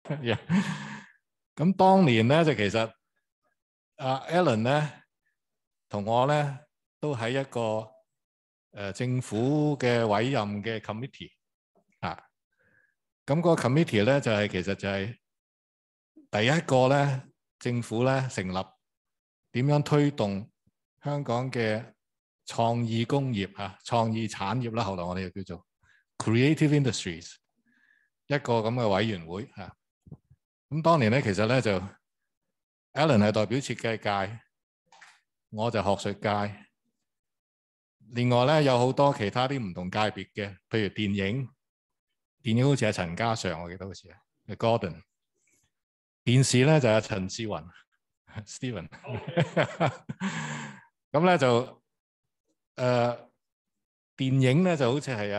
咁當年咧就其實Alan 咧同我咧都喺一個政府嘅委任嘅 committee 啊。咁個 committee 咧就係其實就係第一個咧政府咧成立點樣推動香港嘅創意工業創意產業啦，後來我哋又叫做 creative industries 一個咁嘅委員會嚇。咁當年咧其實咧就 Alan 係代表設計界，我就學術界。另外咧有好多其他啲唔同界別嘅，譬如電影好似係陳嘉上，我記得好似係 Gordon。電視咧就係陳志雲 Steven。咁咧就電影咧就好似係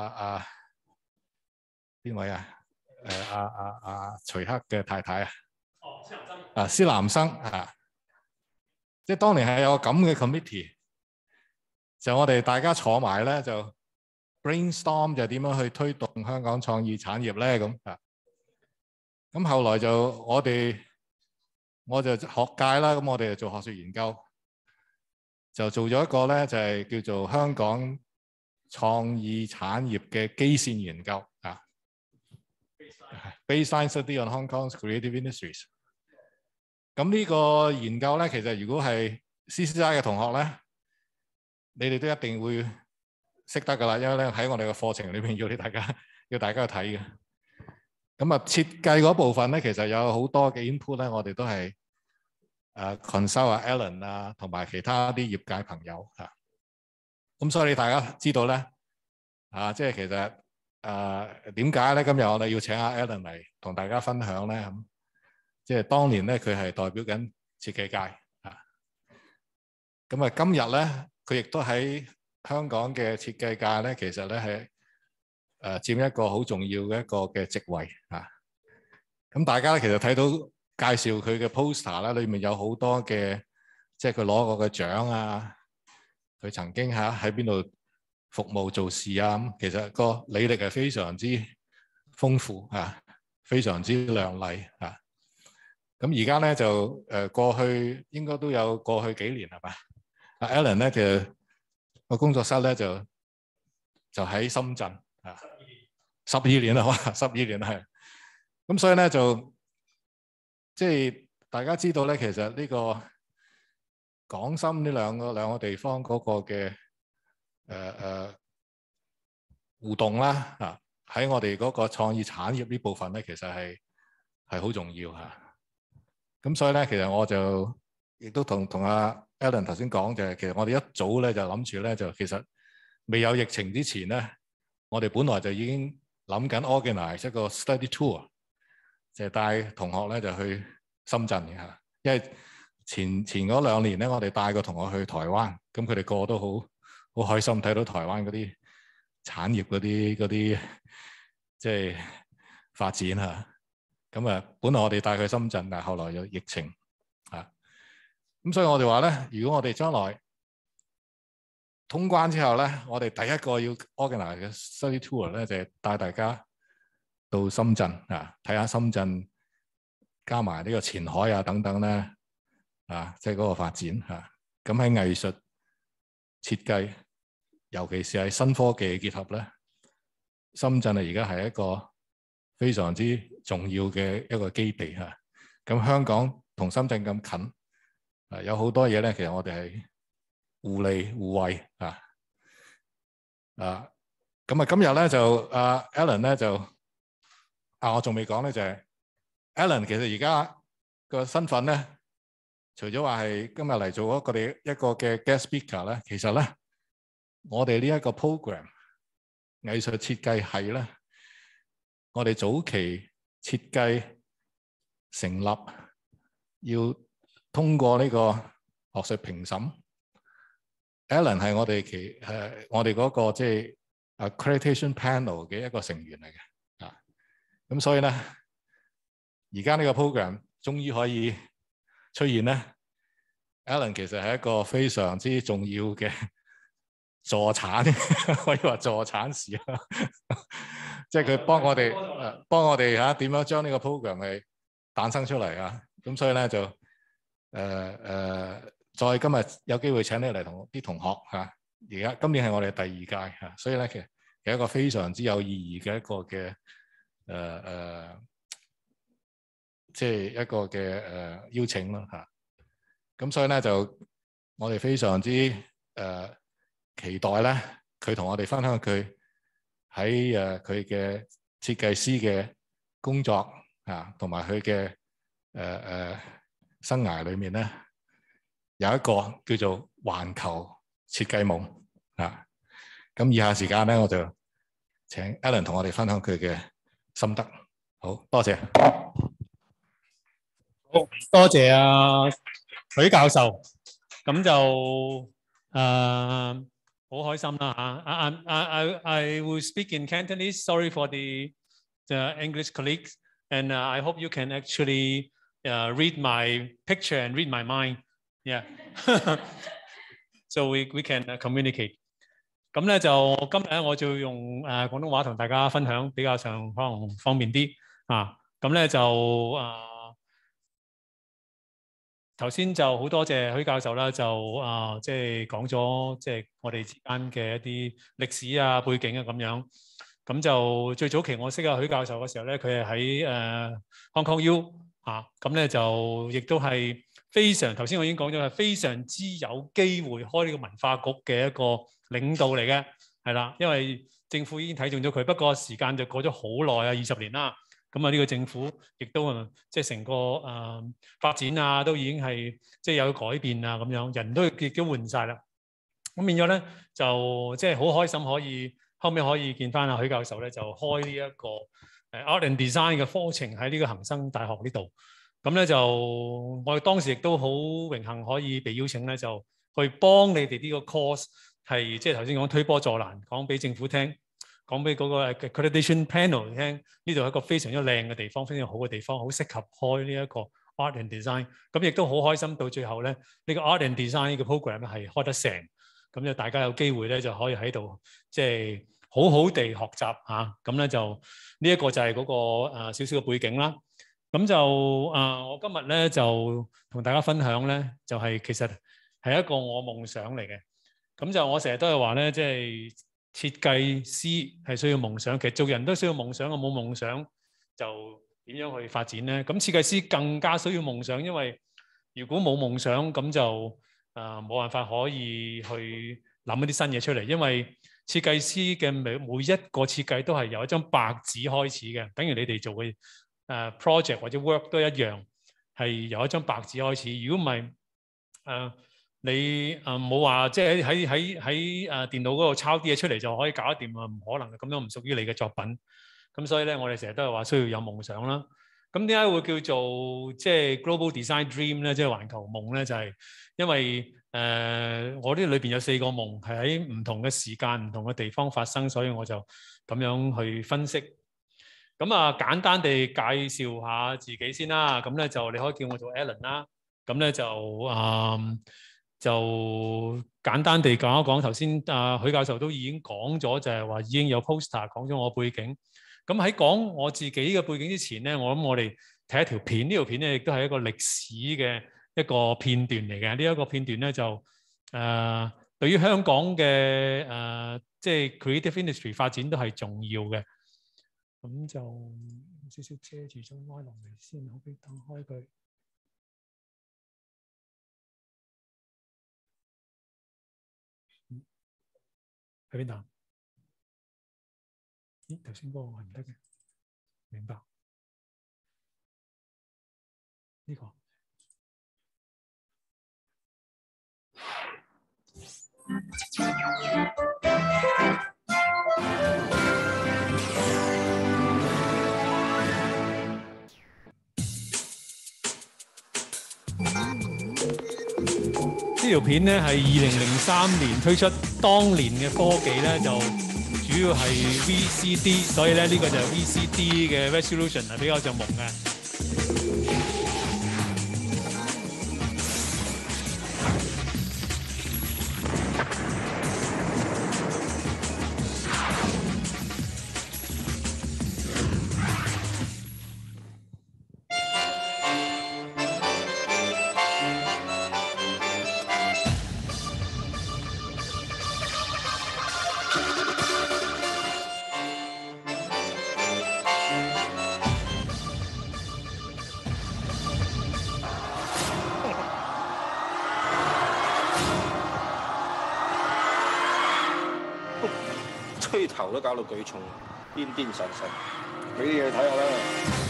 邊位啊？徐克嘅太太施南生即係當年係有個咁嘅 committee， 就我哋大家坐埋咧就 brainstorm 就點樣去推動香港創意產業咧咁。咁後來就我就學界啦，咁我哋就做學術研究，就做咗一個咧就係叫做香港創意產業嘅基線研究Baseline Study on Hong Kong's Creative Industries。咁呢個研究咧，其實如果係 CCI 嘅同學咧，你哋都一定會識得噶啦，因為咧喺我哋嘅課程裏邊要大家去睇嘅。咁設計嗰部分咧，其實有好多嘅 input 咧，我哋都係consult Alan 同埋其他啲業界朋友咁所以大家知道咧即係其實點解咧？今日我哋要請Alan 嚟同大家分享咧咁，即係當年咧佢係代表緊設計界咁今日咧佢亦都喺香港嘅設計界咧，其實咧係佔一個好重要嘅一個嘅職位咁大家其實睇到介紹佢嘅 poster 啦，裏面有好多嘅即係佢攞過嘅獎佢曾經喺邊度服務做事咁其實個履歷係非常之豐富非常之亮麗咁而家咧就過去應該都有過去幾年係嘛？Alan 咧就個工作室咧就喺深圳12年啦，12年係。咁所以咧就即係大家知道咧，其實呢個港深呢兩個地方嗰個嘅互動啦喺我哋嗰個創意產業呢部分咧，其實係好重要咁所以咧，其實我就亦都同Alan 頭先講就係，其實我哋一早咧就諗住咧，就其實未有疫情之前咧，我哋本來就已經諗緊 organize 一個 study tour， 就係帶同學咧就去深圳嘅因為前嗰2年咧，我哋帶個同學去台灣，咁佢哋個個都好開心睇到台灣嗰啲產業嗰啲即係發展咁本來我哋帶佢去深圳，但係後來有疫情咁所以我哋話咧，如果我哋將來通關之後咧，我哋第一個要 organize 嘅 study tour 咧，就係帶大家到深圳睇下深圳加埋呢個前海等等咧即係嗰個發展咁喺藝術設計，尤其是係新科技嘅結合咧，深圳而家係一個非常之重要嘅一個基地咁香港同深圳咁近有好多嘢咧，其實我哋係互利互惠咁今日咧就Alan 咧就我仲未講咧，就係 Alan 其實而家個身份咧，除咗話係今日嚟做我哋一個嘅 guest speaker 咧，其實咧我哋呢一個 program 藝術設計系咧，我哋早期設計成立要通過呢個學術評審 ，Alan 係我哋我哋嗰個即係 accreditation panel 嘅一個成員嚟嘅咁所以咧而家呢個 program 終於可以出現咧 ，Alan 其實係一個非常之重要嘅助產，可以話助產士即係佢幫我哋嚇點樣將呢個 program 係誕生出嚟啊！咁所以咧就再今日有機會請你嚟同啲同學嚇，而家今年係我哋第2屆嚇，所以咧其實係一個非常之有意義嘅一個嘅即係一個嘅邀請啦嚇。咁所以咧就我哋非常之期待咧，佢同我哋分享佢喺佢嘅設計師嘅工作啊，同埋佢嘅生涯裏面咧，有一個叫做環球設計夢啊。咁以下時間咧，我就請 Alan 同我哋分享佢嘅心得。好多謝。 好多謝啊許教授。咁就好開心啦嚇。I will speak in Cantonese. Sorry for the English colleagues, and I hope you can actually read my picture and read my mind. Yeah, so we can communicate. 咁咧就今日我就用廣東話同大家分享，比較上可能方便啲啊。咁咧就頭先就好多謝許教授啦，就即係講咗即係我哋之間嘅一啲歷史啊、背景啊咁樣。咁就最早期我識許教授嘅時候咧，佢係喺Hong Kong U 咁咧就亦都係非常頭先我已經講咗係非常之有機會開呢個文化局嘅一個領導嚟嘅，係啦，因為政府已經睇中咗佢，不過時間就過咗好耐啊，20年啦。咁呢個政府亦都即係成個發展啊，都已經係即係有改變啊咁樣，人都亦都換晒啦。咁變咗咧就即係好開心可以後尾可以見翻許教授咧，就開呢一個Art and Design 嘅課程喺呢個恒生大學呢度。咁咧就我哋當時亦都好榮幸可以被邀請咧，就去幫你哋呢個 course 係即係頭先講推波助瀾，講俾政府聽。講俾嗰個 accreditation panel 聽，呢度係一個非常之靚嘅地方，非常好嘅地方，好適合開呢一個 art and design。咁亦都好開心，到最後咧，呢個 art and design 嘅 program 咧係開得成，咁就大家有機會咧就可以喺度即係好好地學習嚇。咁咧就呢一個就係嗰個少少嘅背景啦。咁就我今日咧就同大家分享咧，就係其實係一個我夢想嚟嘅。咁就我成日都係話咧，即係設計師係需要夢想，其實做人都需要夢想。我冇夢想就點樣去發展呢？咁設計師更加需要夢想，因為如果冇夢想，咁就冇辦法可以去諗一啲新嘢出嚟。因為設計師嘅每一個設計都係由一張白紙開始嘅，等於你哋做嘅project 或者 work 都一樣，係由一張白紙開始。如果唔係你冇話即係喺電腦嗰度抄啲嘢出嚟就可以搞得掂啊？唔可能嘅，咁樣唔屬於你嘅作品。咁所以咧，我哋成日都係話需要有夢想啦。咁點解會叫做即係 Global Design Dream 咧？即係環球夢咧，就係因為我呢裏邊有4個夢係喺唔同嘅時間、唔同嘅地方發生，所以我就咁樣去分析。咁簡單地介紹下自己先啦。咁咧就你可以叫我做 Alan 啦。咁咧就簡單地講一講，頭先許教授都已經講咗，就係話已經有 poster 講咗我背景。咁喺講我自己嘅背景之前咧，我諗我哋睇一條片，呢條片咧亦都係一個歷史嘅一個片段嚟嘅。呢一個片段咧就對於香港嘅即係 creative industry 發展都係重要嘅。咁就少少遮住咗歪落嚟先，可唔可以等開佢？喺邊度？咦，頭先嗰個係唔得嘅，明白？呢個呢條片咧係2003年推出，當年嘅科技咧就主要係 VCD， 所以咧呢個就係 VCD 嘅 resolution 係比較就朦嘅。 頭都搞到舉重，癲癲神神，俾啲嘢睇下啦。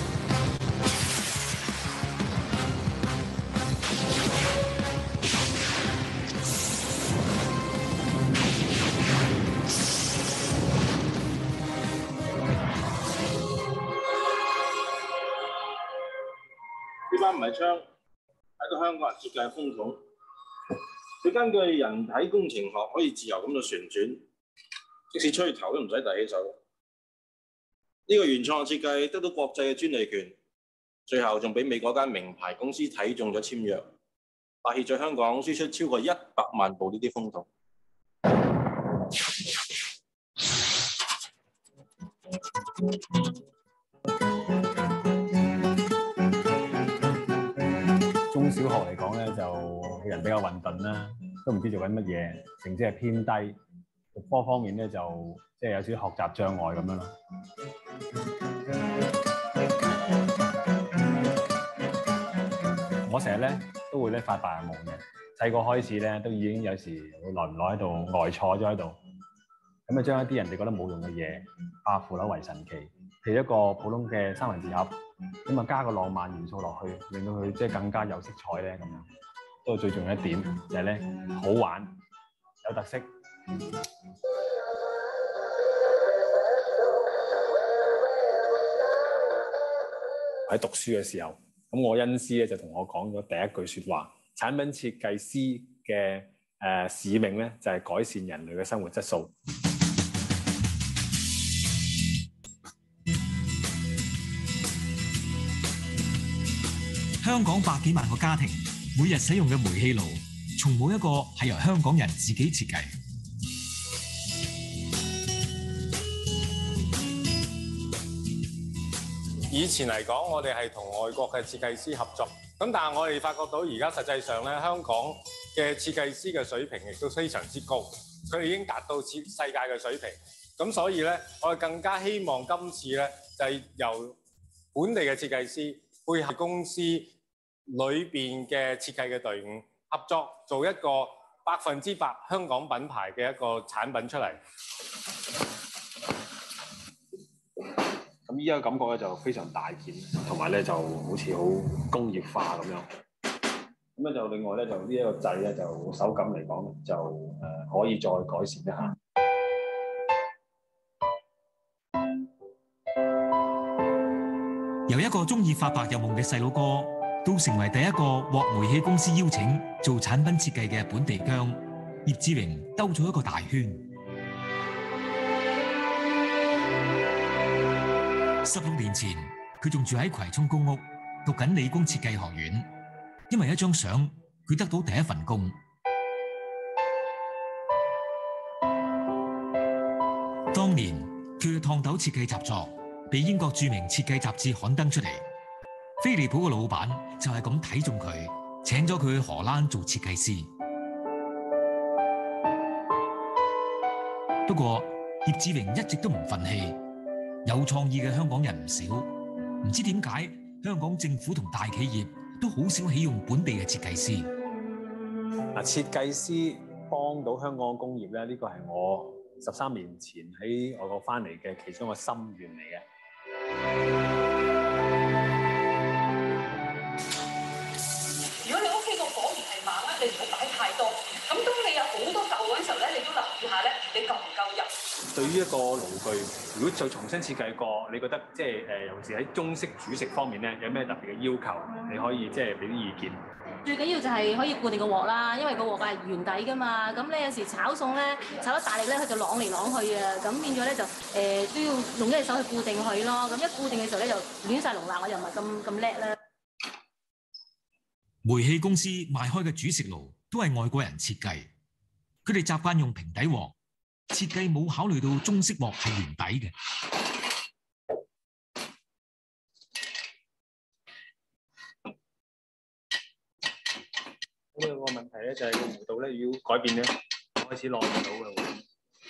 呢班唔係槍，係個香港人設計嘅風筒。佢根據人體工程學可以自由咁度旋轉，即使吹頭都唔使遞起手。呢個原創設計得到國際嘅專利權，最後仲俾美國間名牌公司睇中咗簽約，發協在香港輸出超過100萬部呢啲風筒。 中小學嚟講咧，就人比較混沌啦，都唔知做緊乜嘢，成績係偏低，學科方面咧就即係有少少學習障礙咁樣咯。我成日咧都會咧發白日夢嘅，細個開始咧都已經有時會耐唔耐喺度呆坐咗喺度，咁啊將一啲人哋覺得冇用嘅嘢化腐朽為神奇，譬如一個普通嘅三文治盒。咁啊，加個浪漫元素落去，令到佢即係更加有色彩咧，咁樣都係最重要一點，就係咧好玩、有特色。喺讀書嘅時候，咁我恩師咧就同我講咗第一句説話：產品設計師嘅使命咧就係改善人類嘅生活質素。 香港百幾萬個家庭每日使用嘅煤氣爐，從冇一個係由香港人自己設計。 以前嚟講，我哋係同外國嘅設計師合作，咁但係我哋發覺到而家實際上咧，香港嘅設計師嘅水平亦都非常之高，佢哋已經達到世界嘅水平。咁所以咧，我哋更加希望今次咧就係由本地嘅設計師配合公司裏邊嘅設計嘅隊伍合作，做一個100%香港品牌嘅一個產品出嚟。 咁依家感覺咧就非常大件，同埋咧就好似好工業化咁樣。咁咧就另外咧就呢一個掣咧就手感嚟講就可以再改善一下。 由一個中意發白日夢嘅細佬哥，到成為第一個獲煤氣公司邀請做產品設計嘅本地薑，葉志榮兜咗一個大圈。16年前，佢仲住喺葵涌公屋，讀緊理工設計學院。因為一張相，佢得到第一份工。當年佢嘅燙斗設計習作被英國著名設計雜誌刊登出嚟，飛利浦嘅老闆就係咁睇中佢，請咗佢去荷蘭做設計師。不過葉志榮一直都唔忿氣，有創意嘅香港人唔少，唔知點解香港政府同大企業都好少起用本地嘅設計師。 設計師幫到香港嘅工業咧，呢個係我13年前喺外國翻嚟嘅其中一個心願嚟嘅。 如果你屋企個火源係猛咧，你唔好擺太多。咁當你有好多舊嗰陣時候咧，你都留意下咧，你夠唔夠油？ 對於一個爐具，如果再重新設計過，你覺得即係尤其是喺中式煮食方面咧，有咩特別嘅要求？你可以即係俾啲意見。 最緊要就係可以固定個鑊啦，因為個鑊係圓底噶嘛。咁你有時炒餸咧，炒得大力咧，佢就啷嚟啷去啊。咁變咗咧就都要用一隻手去固定佢咯。咁一固定嘅時候咧，就亂晒龍啦。我又唔係咁叻啦。 煤氣公司賣開嘅煮食爐都係外國人設計，佢哋習慣用平底鑊。設計冇考慮到中式鑊係圓底嘅。 咁有個問題咧，就係個弧度咧要改變咧，開始攞唔到嘅喎。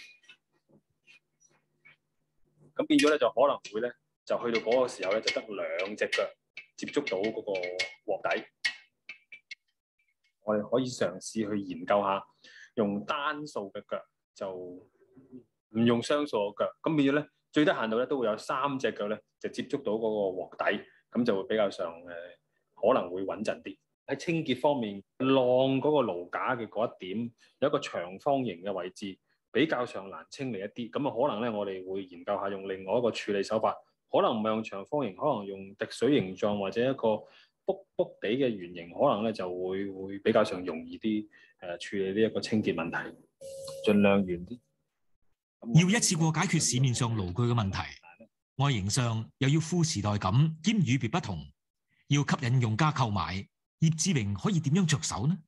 咁變咗咧，就可能會咧，就去到嗰個時候咧，就得2隻腳接觸到嗰個鑊底。我哋可以嘗試去研究下，用單數嘅腳就唔用雙數嘅腳，咁變咗咧最低限度咧都會有3隻腳咧就接觸到嗰個鑊底，咁就會比較上可能會穩陣啲。喺清潔方面，晾嗰個爐架嘅嗰一點有一個長方形嘅位置，比較上難清理一啲。咁啊，可能咧我哋會研究下用另外一個處理手法，可能唔係用長方形，可能用滴水形狀或者一個卜卜地嘅圓形，可能咧就會比較上容易啲處理呢一個清潔問題，盡量圓啲。 要一次過解決市面上爐具嘅問題，外形上又要富時代感兼與別不同，要吸引用家購買。葉志榮可以點樣着手呢？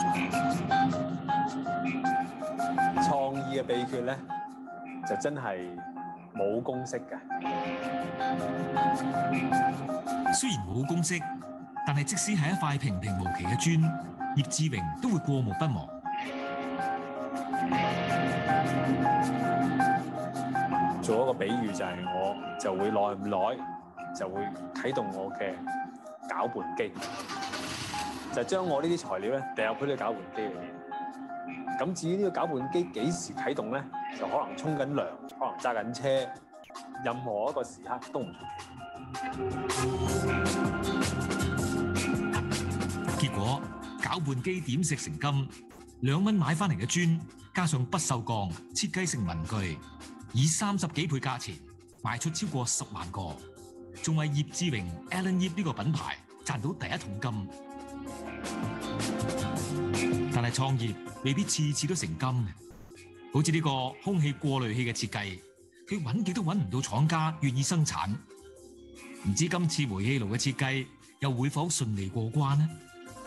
創意嘅秘訣咧，就真係冇公式嘅。 雖然冇公式，但係即使係一塊平平無奇嘅磚，葉志榮都會過目不忘。 做一個比喻就係我就會耐唔耐就會啟動我嘅攪拌機。就將我呢啲材料咧掉入去呢個攪拌機裏面。咁至於呢個攪拌機幾時啟動咧，就可能沖緊涼，可能揸緊車，任何一個時刻都唔出奇。 結果攪拌機點石成金，2蚊買翻嚟嘅磚，加上不鏽鋼設計成文具，以30幾倍價錢賣出超過10萬個，仲為葉志榮 Alan 葉呢個品牌賺到第一桶金。但係創業未必次次都成金嘅，好似呢個空氣過濾器嘅設計，佢揾極都揾唔到廠家願意生產。唔知今次煤氣爐嘅設計又會否順利過關呢？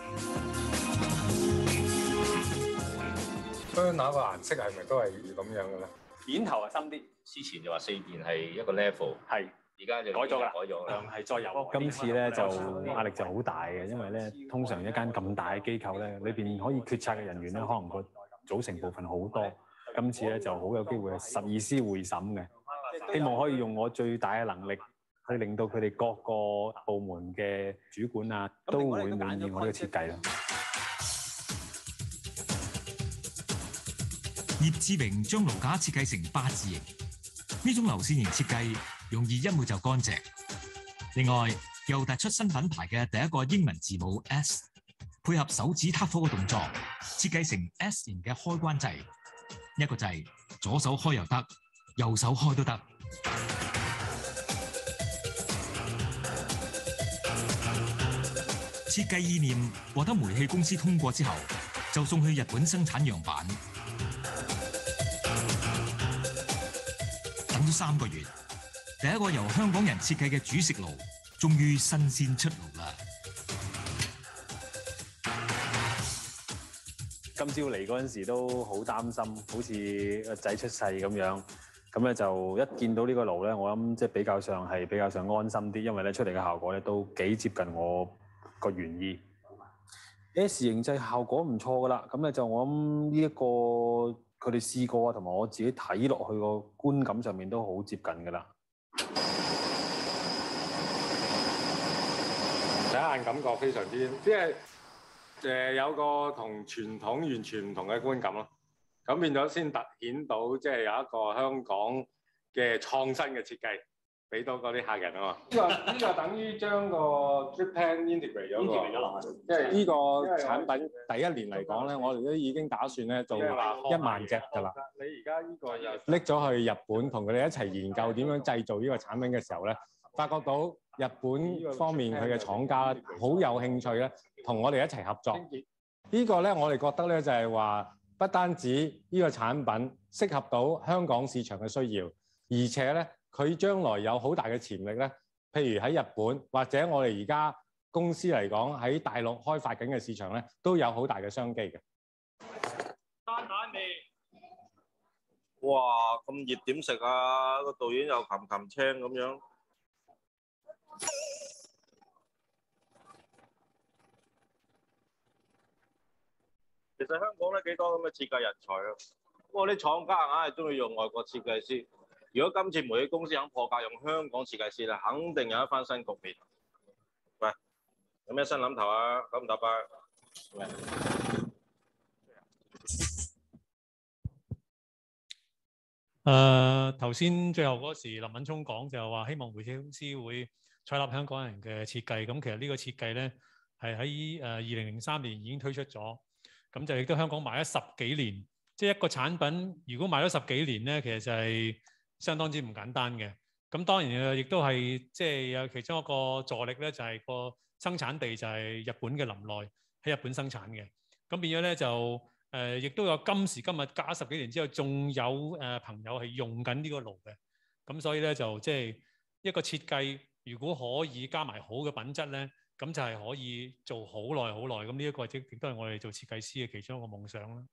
雙那個顏色係咪都係咁樣嘅咧？ 點頭係深啲， 之前就話4件係一個 level， 係而家就改咗啦， 改咗啦。 係再有。今次咧就壓力就好大嘅，因為咧通常一間咁大嘅機構咧，裏邊可以決策嘅人員咧，可能個組成部分好多。今次咧就好有機會係12司會審嘅，希望可以用我最大嘅能力去令到佢哋各個部門嘅主管啊都會滿意我呢個設計咯。 葉志榮將爐架設計成8字形，呢種流線型設計容易一抹就乾淨。另外，又突出新品牌嘅第一個英文字母 S， 配合手指撻火嘅動作，設計成 S 型嘅開關掣，一個掣左手開又得，右手開都得。設計意念獲得煤氣公司通過之後，就送去日本生產樣板。等咗3個月，第一個由香港人設計嘅煮食爐終於新鮮出爐啦！ 今朝嚟嗰陣時都好擔心，好似個仔出世咁樣。咁咧就一見到呢個爐咧，我諗即係比較上安心啲，因為咧出嚟嘅效果咧都幾接近我個原意。S 型製效果唔錯噶啦，咁咧就我諗呢一個佢哋試過啊，同埋我自己睇落去個觀感上面都好接近噶啦。 第一眼感覺非常之，即係有個同傳統完全唔同嘅觀感咯。咁變咗先突顯到，即係有一個香港嘅創新嘅設計，俾到嗰啲客人啊嘛。呢個等於將個 drip pan integrate 咗落去。即係呢個產品第一年嚟講咧，我哋都已經打算咧做1萬隻㗎啦。你而家呢個又拎咗去日本，同佢哋一齊研究點樣製造呢個產品嘅時候咧，發覺到日本方面佢嘅廠家好有興趣咧，同我哋一齊合作。呢個咧，我哋覺得咧就係話，不單止呢個產品適合到香港市場嘅需要，而且咧佢將來有好大嘅潛力咧。譬如喺日本或者我哋而家公司嚟講喺大陸開發緊嘅市場咧，都有好大嘅商機嘅。 山蛋麵，哇！咁熱點食啊？個導演又擒擒青咁樣。其實香港咧幾多咁嘅設計人才啊！不過啲廠家硬係中意用外國設計師。如果今次煤氣公司肯破格用香港設計師咧，肯定有一番新局面。喂，有咩新諗頭啊？9唔搭8。 頭先最後嗰時林敏聰講就話希望煤氣公司會採納香港人嘅設計，咁其實呢個設計咧係喺2003年已經推出咗，咁就亦都香港賣咗10幾年，即係一個產品如果賣咗10幾年咧，其實就係相當之唔簡單嘅。咁當然亦都係即係有其中一個助力咧，就係個生產地就係日本嘅林內喺日本生產嘅，咁變咗咧就亦都有今時今日隔10幾年之後，仲有朋友係用緊呢個爐嘅，咁所以咧就即係一個設計，如果可以加埋好嘅品質咧，咁就係可以做好耐好耐。咁呢一個亦都係我哋做設計師嘅其中一個夢想啦。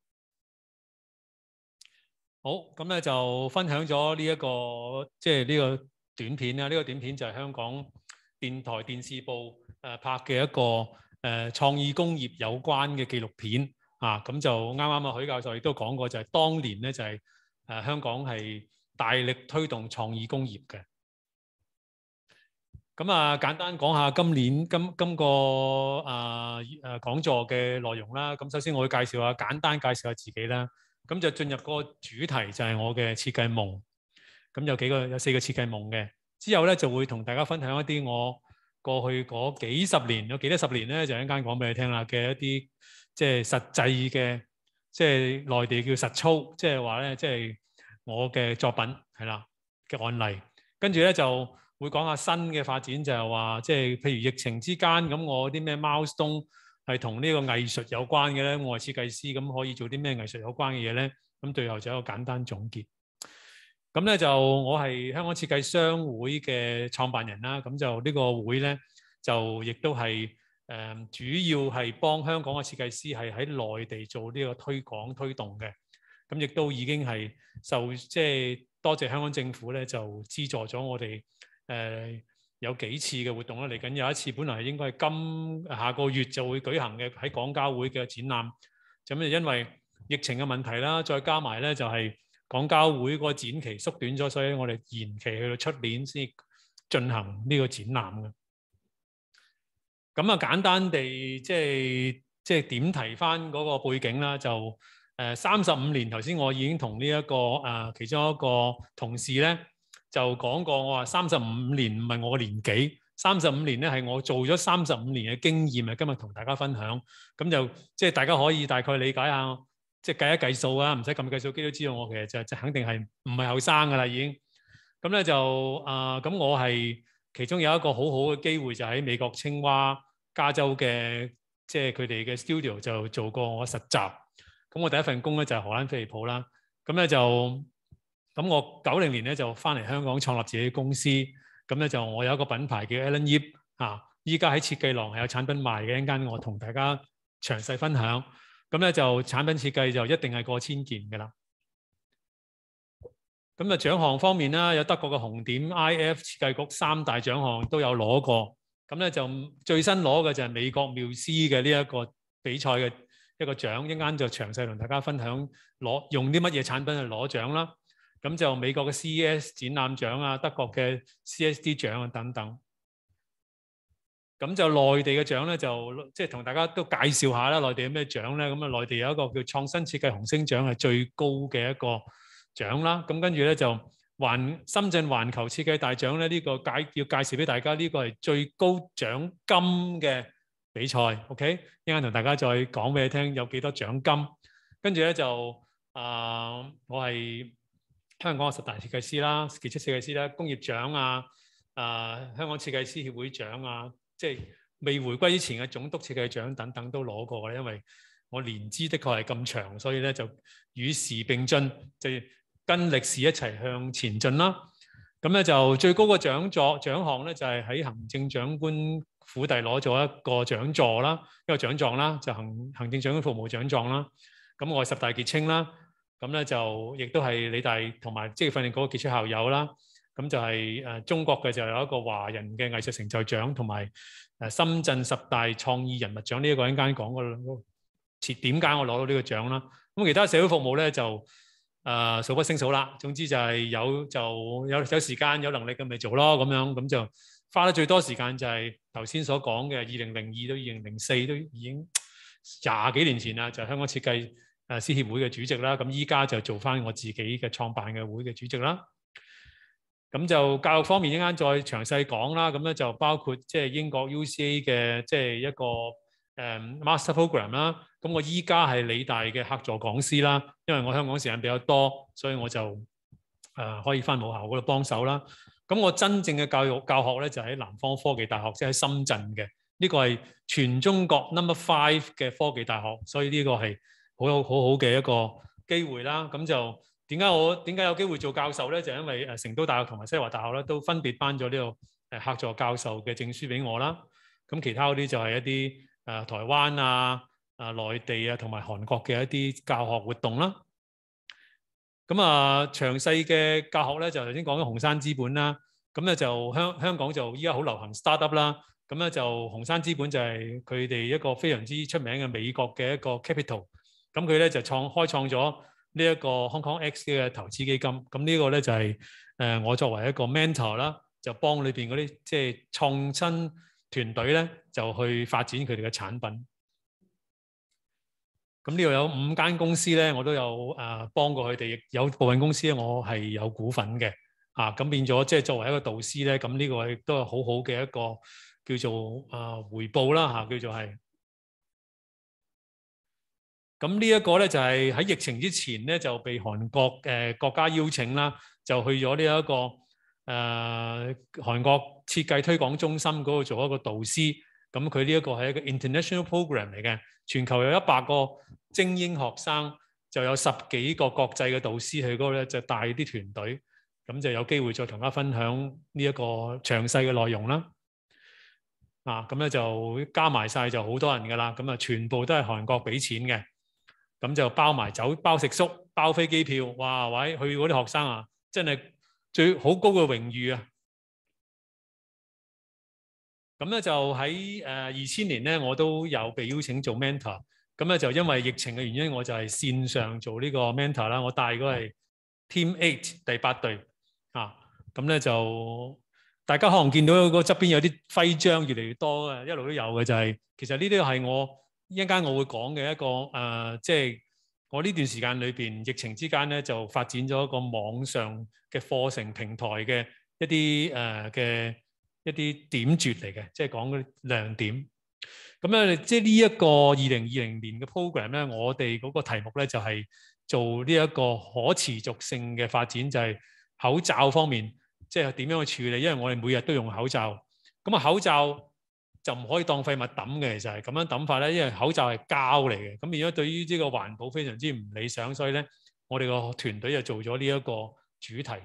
好，咁咧就分享咗呢一個即係呢個短片啦。呢個短片就係香港電台電視部拍嘅一個創意工業有關嘅紀錄片啊。咁就啱啱啊許教授亦都講過，就係當年咧就係香港係大力推動創意工業嘅。咁啊，簡單講下今年今個講座嘅內容啦。咁首先我會簡單介紹下自己啦。咁就進入個主題就係我嘅設計夢。咁有4個設計夢嘅。之後咧就會同大家分享一啲我過去嗰幾十年，有幾多十年咧，就一陣間講俾你聽啦嘅一啲即係實際嘅，即係內地叫實操，即係話咧，即係我嘅作品係啦嘅案例。跟住咧就會講下新嘅發展，就係話即係譬如疫情之間咁，我啲咩 milestone係同呢個藝術有關嘅咧，我係設計師，咁可以做啲咩藝術有關嘅嘢咧？咁最後就一個簡單總結。咁咧就我係香港設計商會嘅創辦人啦，咁就呢個會咧就亦都係主要係幫香港嘅設計師係喺內地做呢個推廣推動嘅。咁亦都已經係即係多謝香港政府咧，就資助咗我哋有幾次嘅活動啦。嚟緊有一次本來係應該係下個月就會舉行嘅喺廣交會嘅展覽，咁就因為疫情嘅問題啦，再加埋咧就係廣交會嗰個展期縮短咗，所以我哋延期去到出年先進行呢個展覽嘅。咁啊，簡單地即係點提翻嗰個背景啦，就35年頭先我已經同呢一個其中一個同事咧就講過，我話35年唔係我嘅年紀，35年咧係我做咗35年嘅經驗啊，今日同大家分享。咁就即係大家可以大概理解下，即係計一計數啊，唔使撳計數機都知道我其實就肯定係唔係後生噶啦已經。咁咧就咁我係其中有一個好好嘅機會，就喺美國清華加州嘅即係佢哋嘅 studio 就做過我實習。咁我第一份工咧就係荷蘭飛利浦啦。咁咧就咁我90年咧就翻嚟香港創立自己公司。咁咧就我有一個品牌叫 Alan Yip 依家喺設計廊係有產品賣嘅，一陣間我同大家詳細分享。咁咧就產品設計就一定係過千件㗎啦。咁啊獎項方面啦，有德國嘅紅點 IF 設計局3大獎項都有攞過。咁咧就最新攞嘅就係美國繆斯嘅呢一個比賽嘅一個獎，一陣間就詳細同大家分享用啲乜嘢產品去攞獎啦。咁就美國嘅 CES 展覽獎啊，德國嘅 CSD 獎啊等等。咁就內地嘅獎咧，就即係同大家都介紹下啦。內地有咩獎咧？咁啊，內地有一個叫創新設計紅星獎，係最高嘅一個獎啦。咁跟住咧就深圳環球設計大獎咧，呢個要介紹俾大家，呢個係最高獎金嘅比賽。OK， 一陣間同大家再講俾你聽有幾多獎金。跟住咧就我係香港嘅10大設計師啦，傑出設計師啦，工業獎啊，香港設計師協會獎啊，即係未回歸之前嘅總督設計獎等等都攞過嘅。因為我年資的確係咁長，所以咧就與時並進，就跟歷史一齊向前進啦。咁咧就最高嘅獎項咧就係喺行政長官府邸攞咗一個獎座啦，一個獎狀啦，就行政長官服務獎狀啦。咁我係10大傑青啦。咁咧就亦都係理大同埋職業訓練局嘅傑出校友啦。咁就係中國嘅就有一個華人嘅藝術成就獎，同埋深圳10大創意人物獎。呢一個一陣間講個點解我攞到呢個獎啦。咁其他社會服務咧就數不勝數啦。總之就係有時間有能力嘅咪做咯，咁樣咁就花得最多時間就係頭先所講嘅2002到2004都已經20幾年前啦，就係香港設計師協會嘅主席啦。咁依家就做翻我自己嘅創辦嘅會嘅主席啦。咁就教育方面一陣間再詳細講啦。咁咧就包括即係英國 UCA 嘅即係一個Master Program 啦。咁我依家係理大嘅客座講師啦，因為我香港時間比較多，所以我就可以翻母校嗰度幫手啦。咁我真正嘅教學咧就喺南方科技大學，即係喺深圳嘅。呢個係全中國 No. 5嘅科技大學，所以呢個係好好嘅一個機會啦。咁就點解有機會做教授咧？就因為成都大學同埋西華大學咧都分別頒咗呢個客座教授嘅證書俾我啦。咁其他嗰啲就係一啲台灣啊、內地啊同埋韓國嘅一啲教學活動啦。咁詳細嘅教學咧就頭先講咗紅杉資本啦。咁咧就香港就依家好流行 startup 啦。咁咧就紅杉資本就係佢哋一個非常之出名嘅美國嘅一個 capital。咁佢咧就開創咗呢一個 Hong Kong X 嘅投資基金。咁呢個咧就係我作為一個 mentor 啦，就幫裏邊嗰啲即係創新團隊咧就去發展佢哋嘅產品。咁呢度有5間公司咧，我都有幫過佢哋，有部分公司咧我係有股份嘅。咁變咗即係作為一個導師咧，咁呢個亦都係好好嘅一個叫做回報啦，叫做係。咁呢一個咧就係喺疫情之前咧就被韓國國家邀請啦，就去咗呢一個韓國設計推廣中心嗰度做一個導師。咁佢呢一個係一個 international program 嚟嘅，全球有100個精英學生，就有10幾個國際嘅導師去嗰度咧，就帶啲團隊。咁就有機會再同大家分享呢一個詳細嘅內容啦。咁咧就加埋晒就好多人㗎啦。咁全部都係韓國俾錢嘅。咁就包埋酒、包食宿、包飛機票。哇！喂，去嗰啲學生真係好高嘅榮譽啊！咁咧就喺2000年咧，我都有被邀請做 mentor。咁咧就因為疫情嘅原因，我就係線上做呢個 mentor 啦。我帶嗰係 Team 8第8隊。咁咧就大家可能見到嗰側邊有啲徽章越嚟越多嘅，一路都有嘅就係其實呢啲係我一陣間我會講嘅一個即係我呢段時間裏邊疫情之間咧就發展咗一個網上嘅課程平台嘅一啲一啲點綴嚟嘅，即係講嗰啲亮點。咁咧即係呢一個2020年嘅 program 咧，我哋嗰個題目咧就係做呢一個可持續性嘅發展，就係口罩方面，即係點樣去處理？因為我哋每日都用口罩，咁口罩就唔可以當廢物抌嘅，其實係咁樣抌法咧。因為口罩係膠嚟嘅，咁變咗對於呢個環保非常之唔理想，所以咧我哋個團隊就做咗呢一個主題。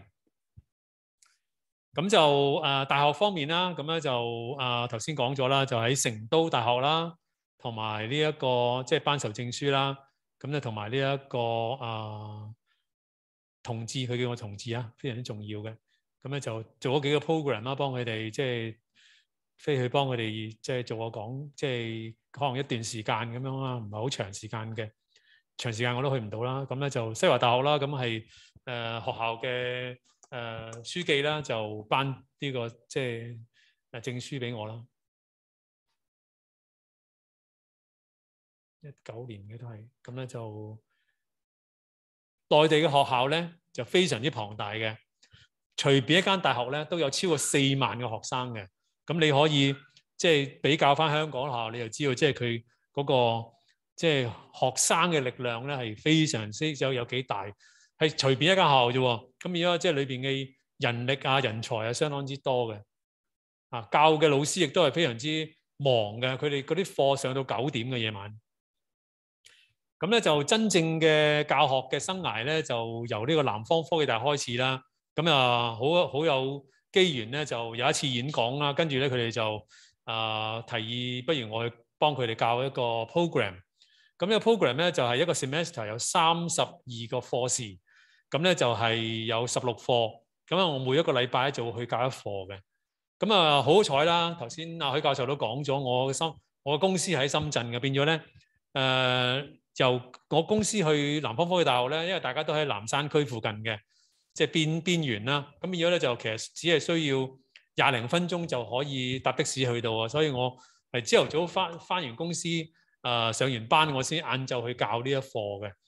咁就大學方面啦，咁咧就頭先講咗啦，就喺成都大學啦，同埋呢一個即係頒授證書啦，咁咧同埋呢一個同志，佢叫我同志非常之重要嘅。咁咧就做咗幾個 program 啦，幫佢哋即係飛去幫佢哋即係做個講，即係可能一段時間咁樣啦，唔係好長時間嘅，長時間我都去唔到啦。咁咧就西華大學啦，咁係學校嘅書記啦，就頒呢個即係證書俾我啦。19年嘅都係，咁咧就內地嘅學校咧就非常之龐大嘅，隨便一間大學咧都有超過4萬個學生嘅。咁你可以即係比較翻香港學校，你就知道即係佢嗰個即係學生嘅力量咧係非常之有幾大，係隨便一間學校啫喎。咁而家即係裏邊嘅人力人才相當之多嘅。教嘅老師亦都係非常之忙嘅，佢哋嗰啲課上到9點嘅夜晚。咁咧就真正嘅教學嘅生涯咧，就由呢個南方科技大學開始啦。咁好有機緣咧，就有一次演講啦，跟住咧佢哋就提議，不如我去幫佢哋教一個 program。咁呢個 program 咧就係一個 semester 有32個課時，咁咧就係有16課。咁我每一個禮拜就會去教一課嘅。咁好好彩啦，頭先許教授都講咗，我嘅公司喺深圳嘅，變咗咧由我公司去南方科技大學咧，因為大家都喺南山區附近嘅，即係邊緣啦。咁變咗咧就其實只係需要20分鐘就可以搭的士去到啊。所以我係朝頭早翻完公司上完班，我先晏晝去教呢一課嘅。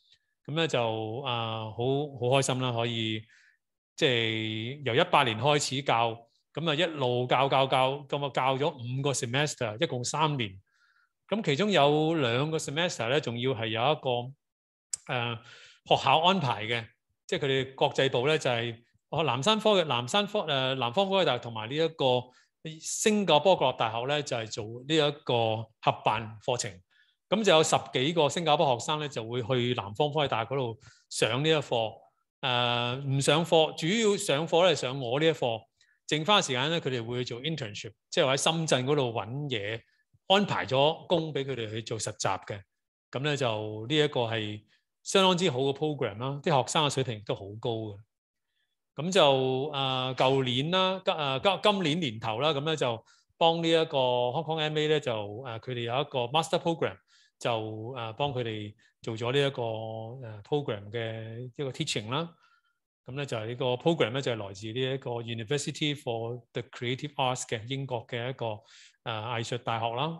咁咧就好開心啦，可以即係由18年開始教，咁啊一路教，咁啊教咗5個 semester， 一共3年。咁其中有2個 semester 咧，仲要係有一個學校安排嘅，即係佢哋國際部咧就係南方科技大學同埋呢一個新加坡國立大學咧，就係做呢一個合辦課程。咁就有10幾個新加坡學生咧，就會去南方科技大學嗰度上呢一課。唔上課，主要上課咧上我呢一課，剩翻嘅時間咧，佢哋會做 internship， 即係喺深圳嗰度揾嘢，安排咗工俾佢哋去做實習嘅。咁咧就呢一個係相當之好嘅 program 啦，啲學生嘅水平都好高嘅。咁就舊年啦，今年年頭啦，咁咧就幫呢一個 Hong Kong MA 咧就佢哋有一個 master program， 就幫佢哋做咗呢一個program 嘅一個 teaching 啦。咁咧就係呢個 program 咧就係來自呢一個 University for the Creative Arts 嘅英國嘅一個藝術大學啦，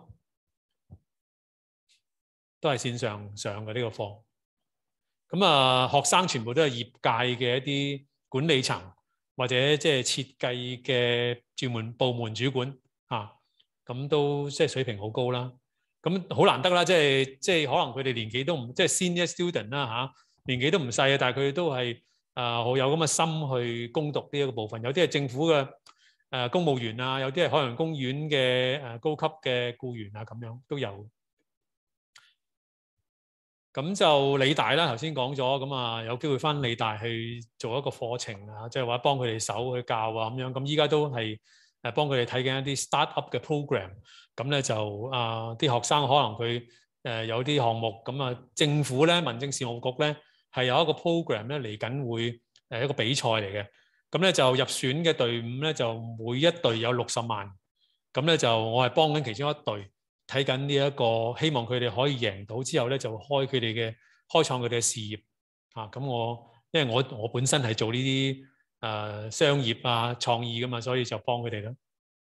都係線上上嘅呢個課。咁學生全部都係業界嘅一啲管理層或者即係設計嘅部門主管咁都即係水平好高啦。咁好難得啦，即係可能佢哋年紀都唔即係 senior student 啦年紀都唔細啊，但係佢哋都係好有咁嘅心去攻讀呢一個部分。有啲係政府嘅公務員啊，有啲係海洋公園嘅高級嘅僱員啊，咁樣都有。咁就理大啦，頭先講咗，咁有機會返理大去做一個課程啊，即係話幫佢哋手去教啊咁樣。咁依家都係幫佢哋睇緊一啲 start-up 嘅 program。咁咧就啲學生可能佢有啲項目，咁政府咧民政事務局咧係有一個 program 咧嚟緊會一個比賽嚟嘅。咁咧就入選嘅隊伍咧就每一隊有60萬。咁咧就我係幫緊其中一隊。睇緊呢一個，希望佢哋可以贏到之後咧，就開創佢哋嘅事業咁因為我本身係做呢啲商業啊創意噶嘛，所以就幫佢哋啦。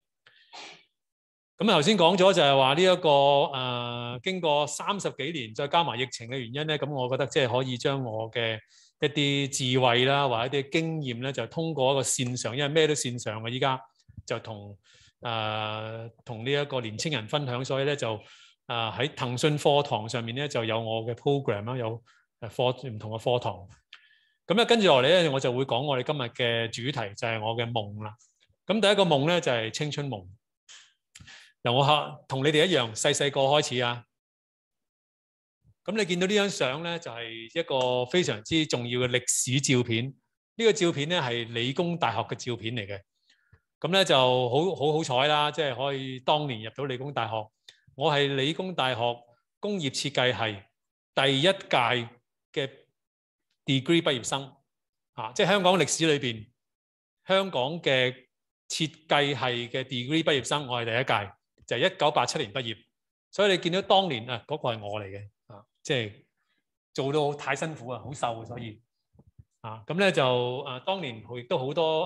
咁頭先講咗就係話呢一個經過30幾年，再加埋疫情嘅原因咧，咁我覺得即係可以將我嘅一啲智慧啦，或者一啲經驗咧，就通過一個線上，因為咩都線上嘅依家，就同呢一個年青人分享，所以咧就喺騰訊課堂上面咧就有我嘅 program 啦，有唔同嘅課堂。咁咧跟住落嚟咧，我就會講我哋今日嘅主題就係我嘅夢啦。咁第一個夢咧就係青春夢。由我同你哋一樣細細個開始啊。咁你見到呢張相咧就係一個非常之重要嘅歷史照片。呢個照片咧係理工大學嘅照片嚟嘅。咁咧就好彩啦，即係可以當年入到理工大學。我係理工大學工業設計系第一屆嘅 degree 畢業生，即係香港歷史裏邊香港嘅設計系嘅 degree 畢業生，我係第一屆，就係1987年畢業。所以你見到當年嗰個係我嚟嘅，即係做到太辛苦啊，好瘦，所以咁咧就當年亦都好多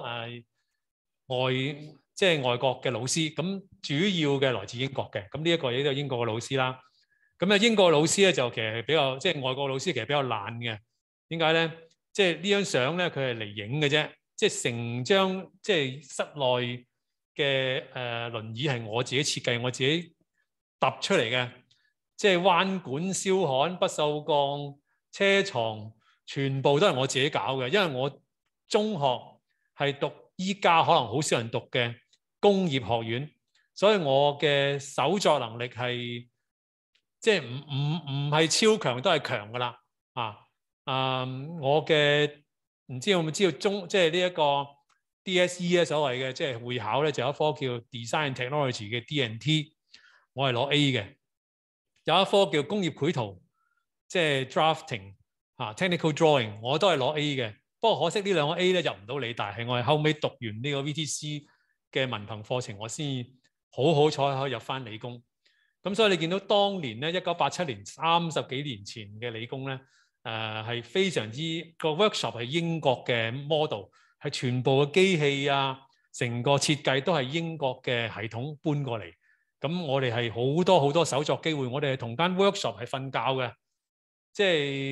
外國嘅老師，咁主要嘅來自英國嘅，咁呢一個亦都係英國嘅老師啦。咁英國嘅老師咧就其實比較即係外國老師其實比較懶嘅。點解咧？即係呢張相咧，佢係嚟影嘅啫。即係成張即係室內嘅輪椅係我自己設計，我自己揼出嚟嘅。即係彎管、燒焊、不鏽鋼、車床，全部都係我自己搞嘅。因為我中學係讀依家可能好少人讀嘅工業學院，所以我嘅手作能力係即係唔係超強都係強噶啦。我嘅唔知有冇知道即係呢一個 DSE 咧，所謂嘅即係會考咧，就有一科叫 Design Technology 嘅 D&T， 我係攞 A 嘅。有一科叫工業繪圖，即係 Drafting Technical Drawing， 我都係攞 A 嘅。不過可惜呢兩個 A 咧入唔到理大，係我係後尾讀完呢個 VTC 嘅文憑課程，我先好彩可以入翻理工。咁所以你見到當年咧1987年30幾年前嘅理工咧，係非常之個 workshop 係英國嘅 model， 係全部嘅機器啊，成個設計都係英國嘅系統搬過嚟。咁我哋係好多手作機會，我哋係同間 workshop 係瞓覺嘅，即係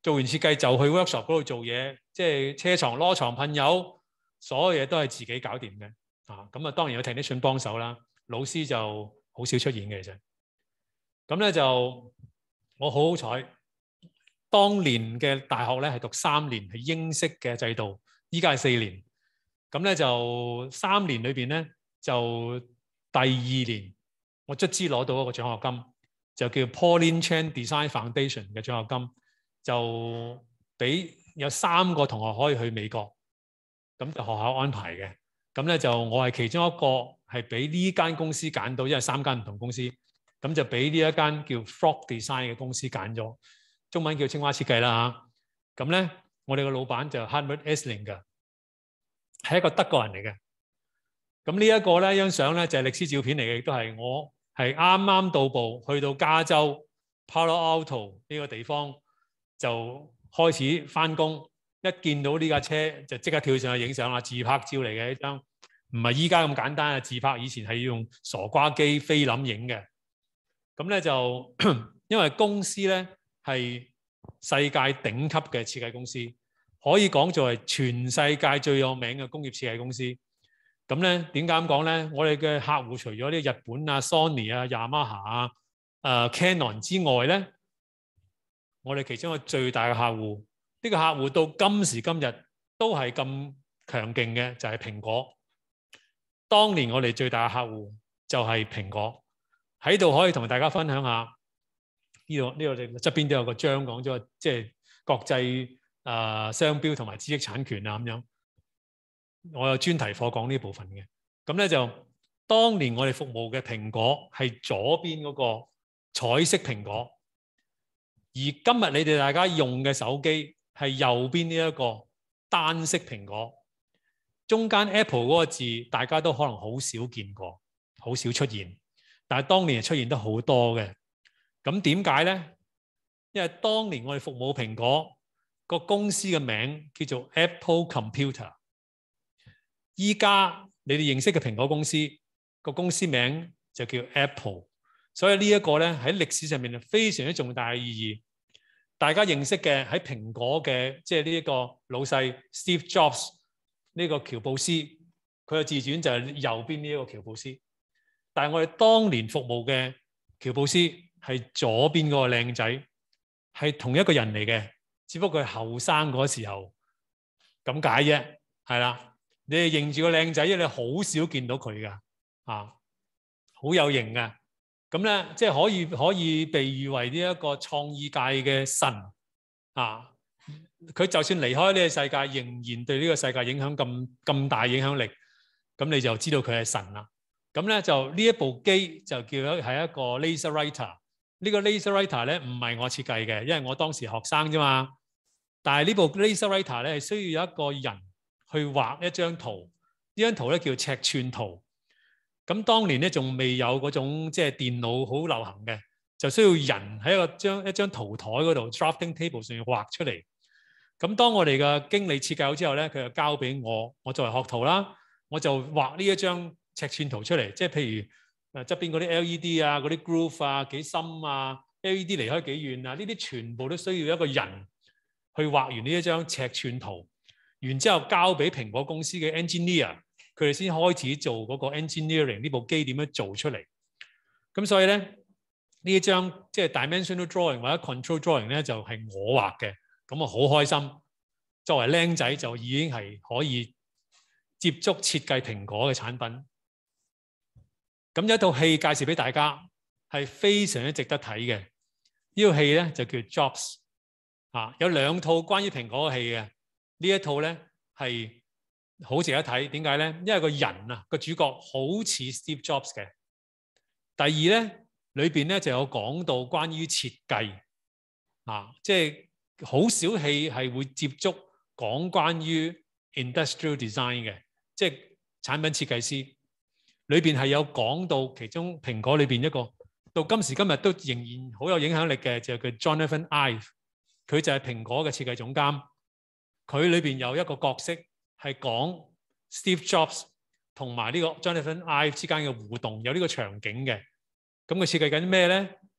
做完設計就去 workshop 嗰度做嘢，即係車床、攞床、噴油，所有嘢都係自己搞掂嘅。咁啊當然有 technician 幫手啦，老師就好少出現嘅其實。咁咧就我好好彩，當年嘅大學咧係讀3年係英式嘅制度，依家係4年。咁咧就3年裏邊咧就第2年我卒之攞到一個獎學金，就叫 Pauline Chan Design Foundation 嘅獎學金，就俾有3個同學可以去美國，咁就學校安排嘅。咁咧就我係其中一個係俾呢間公司揀到，因為3間唔同公司，咁就俾呢一間叫 Frog Design 嘅公司揀咗，中文叫青蛙設計啦嚇。咁咧我哋個老闆就 Helmut Esslinger，係一個德國人嚟嘅。咁呢一個咧張相咧就係歷史照片嚟嘅，亦都係我係啱啱到步去到加州 Palo Alto 呢個地方就開始返工，一見到呢架車就即刻跳上去影相啦，自拍照嚟嘅呢張，唔係依家咁簡單啊！自拍以前係要用傻瓜機菲林影嘅。咁咧就因為公司咧係世界頂級嘅設計公司，可以講做係全世界最有名嘅工業設計公司。咁咧點解咁講咧？我哋嘅客戶除咗啲日本啊、Sony 啊、Yamaha 啊、Canon 之外咧，我哋其中一個最大嘅客戶，呢個客戶到今時今日都係咁強勁嘅，就係蘋果。當年我哋最大嘅客戶就係蘋果，喺度可以同大家分享下。呢度側邊都有個章講咗，即係國際商標同埋知識產權啊咁樣。我有專題課講呢部分嘅。咁咧就當年我哋服務嘅蘋果係左邊嗰個彩色蘋果，而今日你哋大家用嘅手機係右邊呢一個單色蘋果，中間 Apple 嗰個字大家都可能好少見過，好少出現，但係當年係出現得好多嘅。咁點解咧？因為當年我哋服務蘋果個公司嘅名叫做 Apple Computer， 依家你哋認識嘅蘋果公司個公司名就叫 Apple， 所以呢一個咧喺歷史上面係非常之重大嘅意義。大家認識嘅喺蘋果嘅即係呢一個老細 Steve Jobs 呢個喬布斯，佢嘅自傳就係右邊呢一個喬布斯。但係我哋當年服務嘅喬布斯係左邊嗰個靚仔，係同一個人嚟嘅，只不過佢後生嗰時候咁解啫，係啦。你哋認住個靚仔，你好少見到佢噶，好有型嘅。咁咧，即係可以被譽為呢一個創意界嘅神啊！佢就算離開呢個世界，仍然對呢個世界影響咁大影響力，咁你就知道佢係神啦。咁咧就呢一部機就叫係一個 Laser Writer。呢個 Laser Writer 咧唔係我設計嘅，因為我當時學生啫嘛。但係呢部 Laser Writer 咧係需要有一個人去畫一張圖，呢張圖咧叫尺寸圖。咁當年咧仲未有嗰種即係電腦好流行嘅，就需要人喺一張圖台嗰度 drafting table 上面畫出嚟。咁當我哋嘅經理設計好之後咧，佢就交俾我，我作為學徒啦，我就畫呢一張尺寸圖出嚟。即係譬如側邊嗰啲 LED 啊、嗰啲 groove 啊幾深啊、LED 離開幾遠啊，呢啲全部都需要一個人去畫完呢一張尺寸圖，然之後交俾蘋果公司嘅 engineer。佢哋先開始做嗰個 engineering 呢部機點樣做出嚟，咁所以咧呢一張即係 dimensional drawing 或者 control drawing 咧就係我畫嘅，咁我好開心。作為僆仔就已經係可以接觸設計蘋果嘅產品。咁有一套戲介紹俾大家，係非常之值得睇嘅。呢套戲咧就叫 Jobs， 有2套關於蘋果嘅戲嘅。呢一套咧係好值得睇，點解咧？因為個人個主角好似 Steve Jobs 嘅。第二咧，裏邊咧就有講到關於設計，即係好少戲係會接觸講關於 industrial design 嘅，即係產品設計師。裏邊係有講到其中蘋果裏邊一個到今時今日都仍然好有影響力嘅，就係叫 Jonathan Ive， 佢就係蘋果嘅設計總監。佢裏邊有一個角色係講 Steve Jobs 同埋呢個 Jonathan Ive 之間嘅互動，有呢個場景嘅。咁佢設計緊咩咧？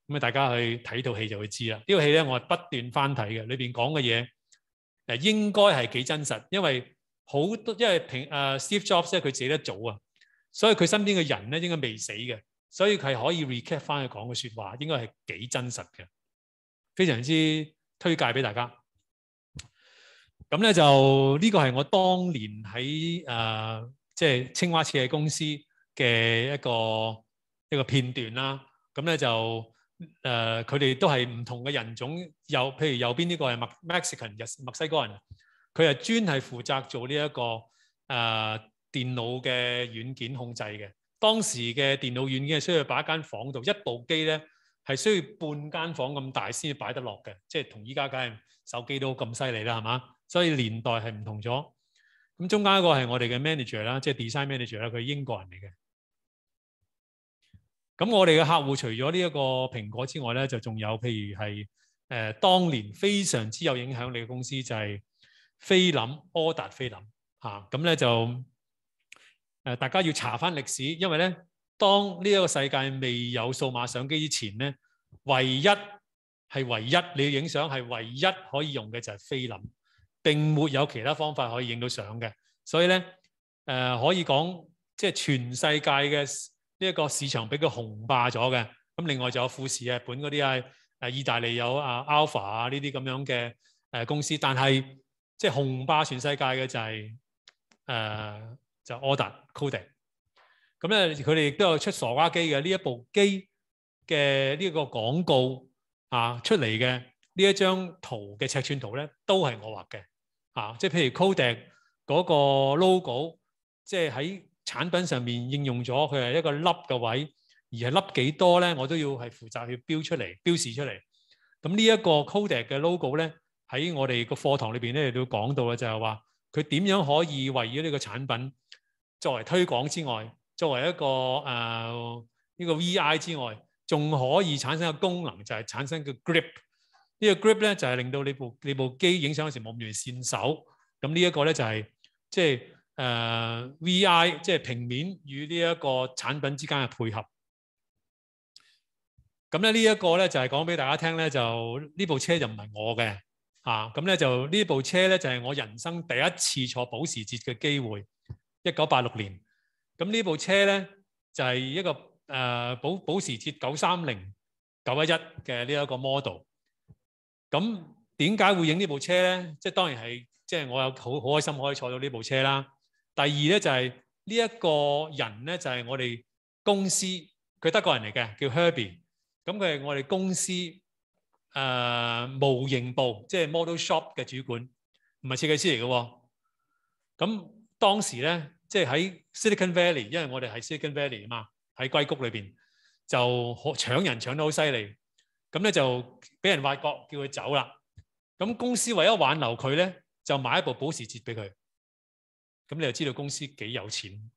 咁啊，大家去睇套戲就會知啦。呢個戲咧，我係不斷翻睇嘅，裏邊講嘅嘢應該係幾真實，因為Steve Jobs 咧佢自己得早啊，所以佢身邊嘅人咧應該未死嘅，所以佢係可以 recap 翻佢講嘅説話，應該係幾真實嘅，非常之推介俾大家。咁咧就呢個係我當年喺即係青蛙設計公司嘅一個片段啦。咁咧就佢哋都係唔同嘅人種，譬如右邊呢個係Mexican 墨西哥人，佢係專係負責做呢一個電腦嘅軟件控制嘅。當時嘅電腦軟件係需要擺一間房度，一部機咧係需要半間房咁大先至擺得落嘅，即係同依家梗係手機都咁犀利啦，係嘛？所以年代係唔同咗。咁中間一個係我哋嘅 manager 啦，即係 design manager 啦，佢係英國人嚟嘅。咁我哋嘅客戶除咗呢一個蘋果之外咧，就仲有譬如係當年非常之有影響力嘅公司就係菲林，柯達菲林嚇。咁咧就大家要查翻歷史，因為咧當呢一個世界未有數碼相機之前咧，唯一你要影相係唯一可以用嘅就係菲林，並沒有其他方法可以影到相嘅。所以咧可以講即係全世界嘅呢一個市場俾佢雄霸咗嘅。咁另外就有富士、日本嗰啲意大利有Alpha 啊呢啲咁樣嘅公司，但係即係雄霸全世界嘅就係就柯達 Kodak。咁咧佢哋亦都有出傻瓜機嘅，呢一部機嘅呢個廣告出嚟嘅呢一張圖嘅尺寸圖咧，都係我畫嘅即係譬如 Kodak 嗰個 logo， 即係喺產品上面應用咗，佢係一個粒嘅位，而係粒幾多咧，我都要係負責去標示出嚟。咁呢一個 Kodak 嘅 logo 咧，喺我哋個課堂裏邊咧，亦都講到嘅就係話，佢點樣可以為咗呢個產品作為推廣之外，作為一個呢個 VI 之外，仲可以產生個功能，就係產生個 grip。呢個 grip 咧就係令到你部機影相嗰時冇咁容易跣手。咁呢一個咧就係即係VI， 即係平面與呢一個產品之間嘅配合。咁咧呢一個咧就係講俾大家聽咧，就呢部車就唔係我嘅咁咧就呢部車咧就係我人生第一次坐保時捷嘅機會，1986年。咁呢部車咧就係一個保時捷930、911嘅呢一個 model。咁點解會影呢部車咧？即係當然係即係我有好開心可以坐到呢部車啦。第二咧就係呢一個人咧就係我哋公司，佢德國人嚟嘅，叫 Herbie。咁佢係我哋公司模型部，即係 model shop 嘅主管，唔係設計師嚟嘅喎。咁當時咧，即係喺 Silicon Valley，因為我哋係 Silicon Valley 啊嘛，喺硅谷裏邊就搶人搶得好犀利。咁咧就俾人挖角，叫佢走啦。咁公司為咗挽留佢咧，就買一部保時捷俾佢。咁你就知道公司幾有錢。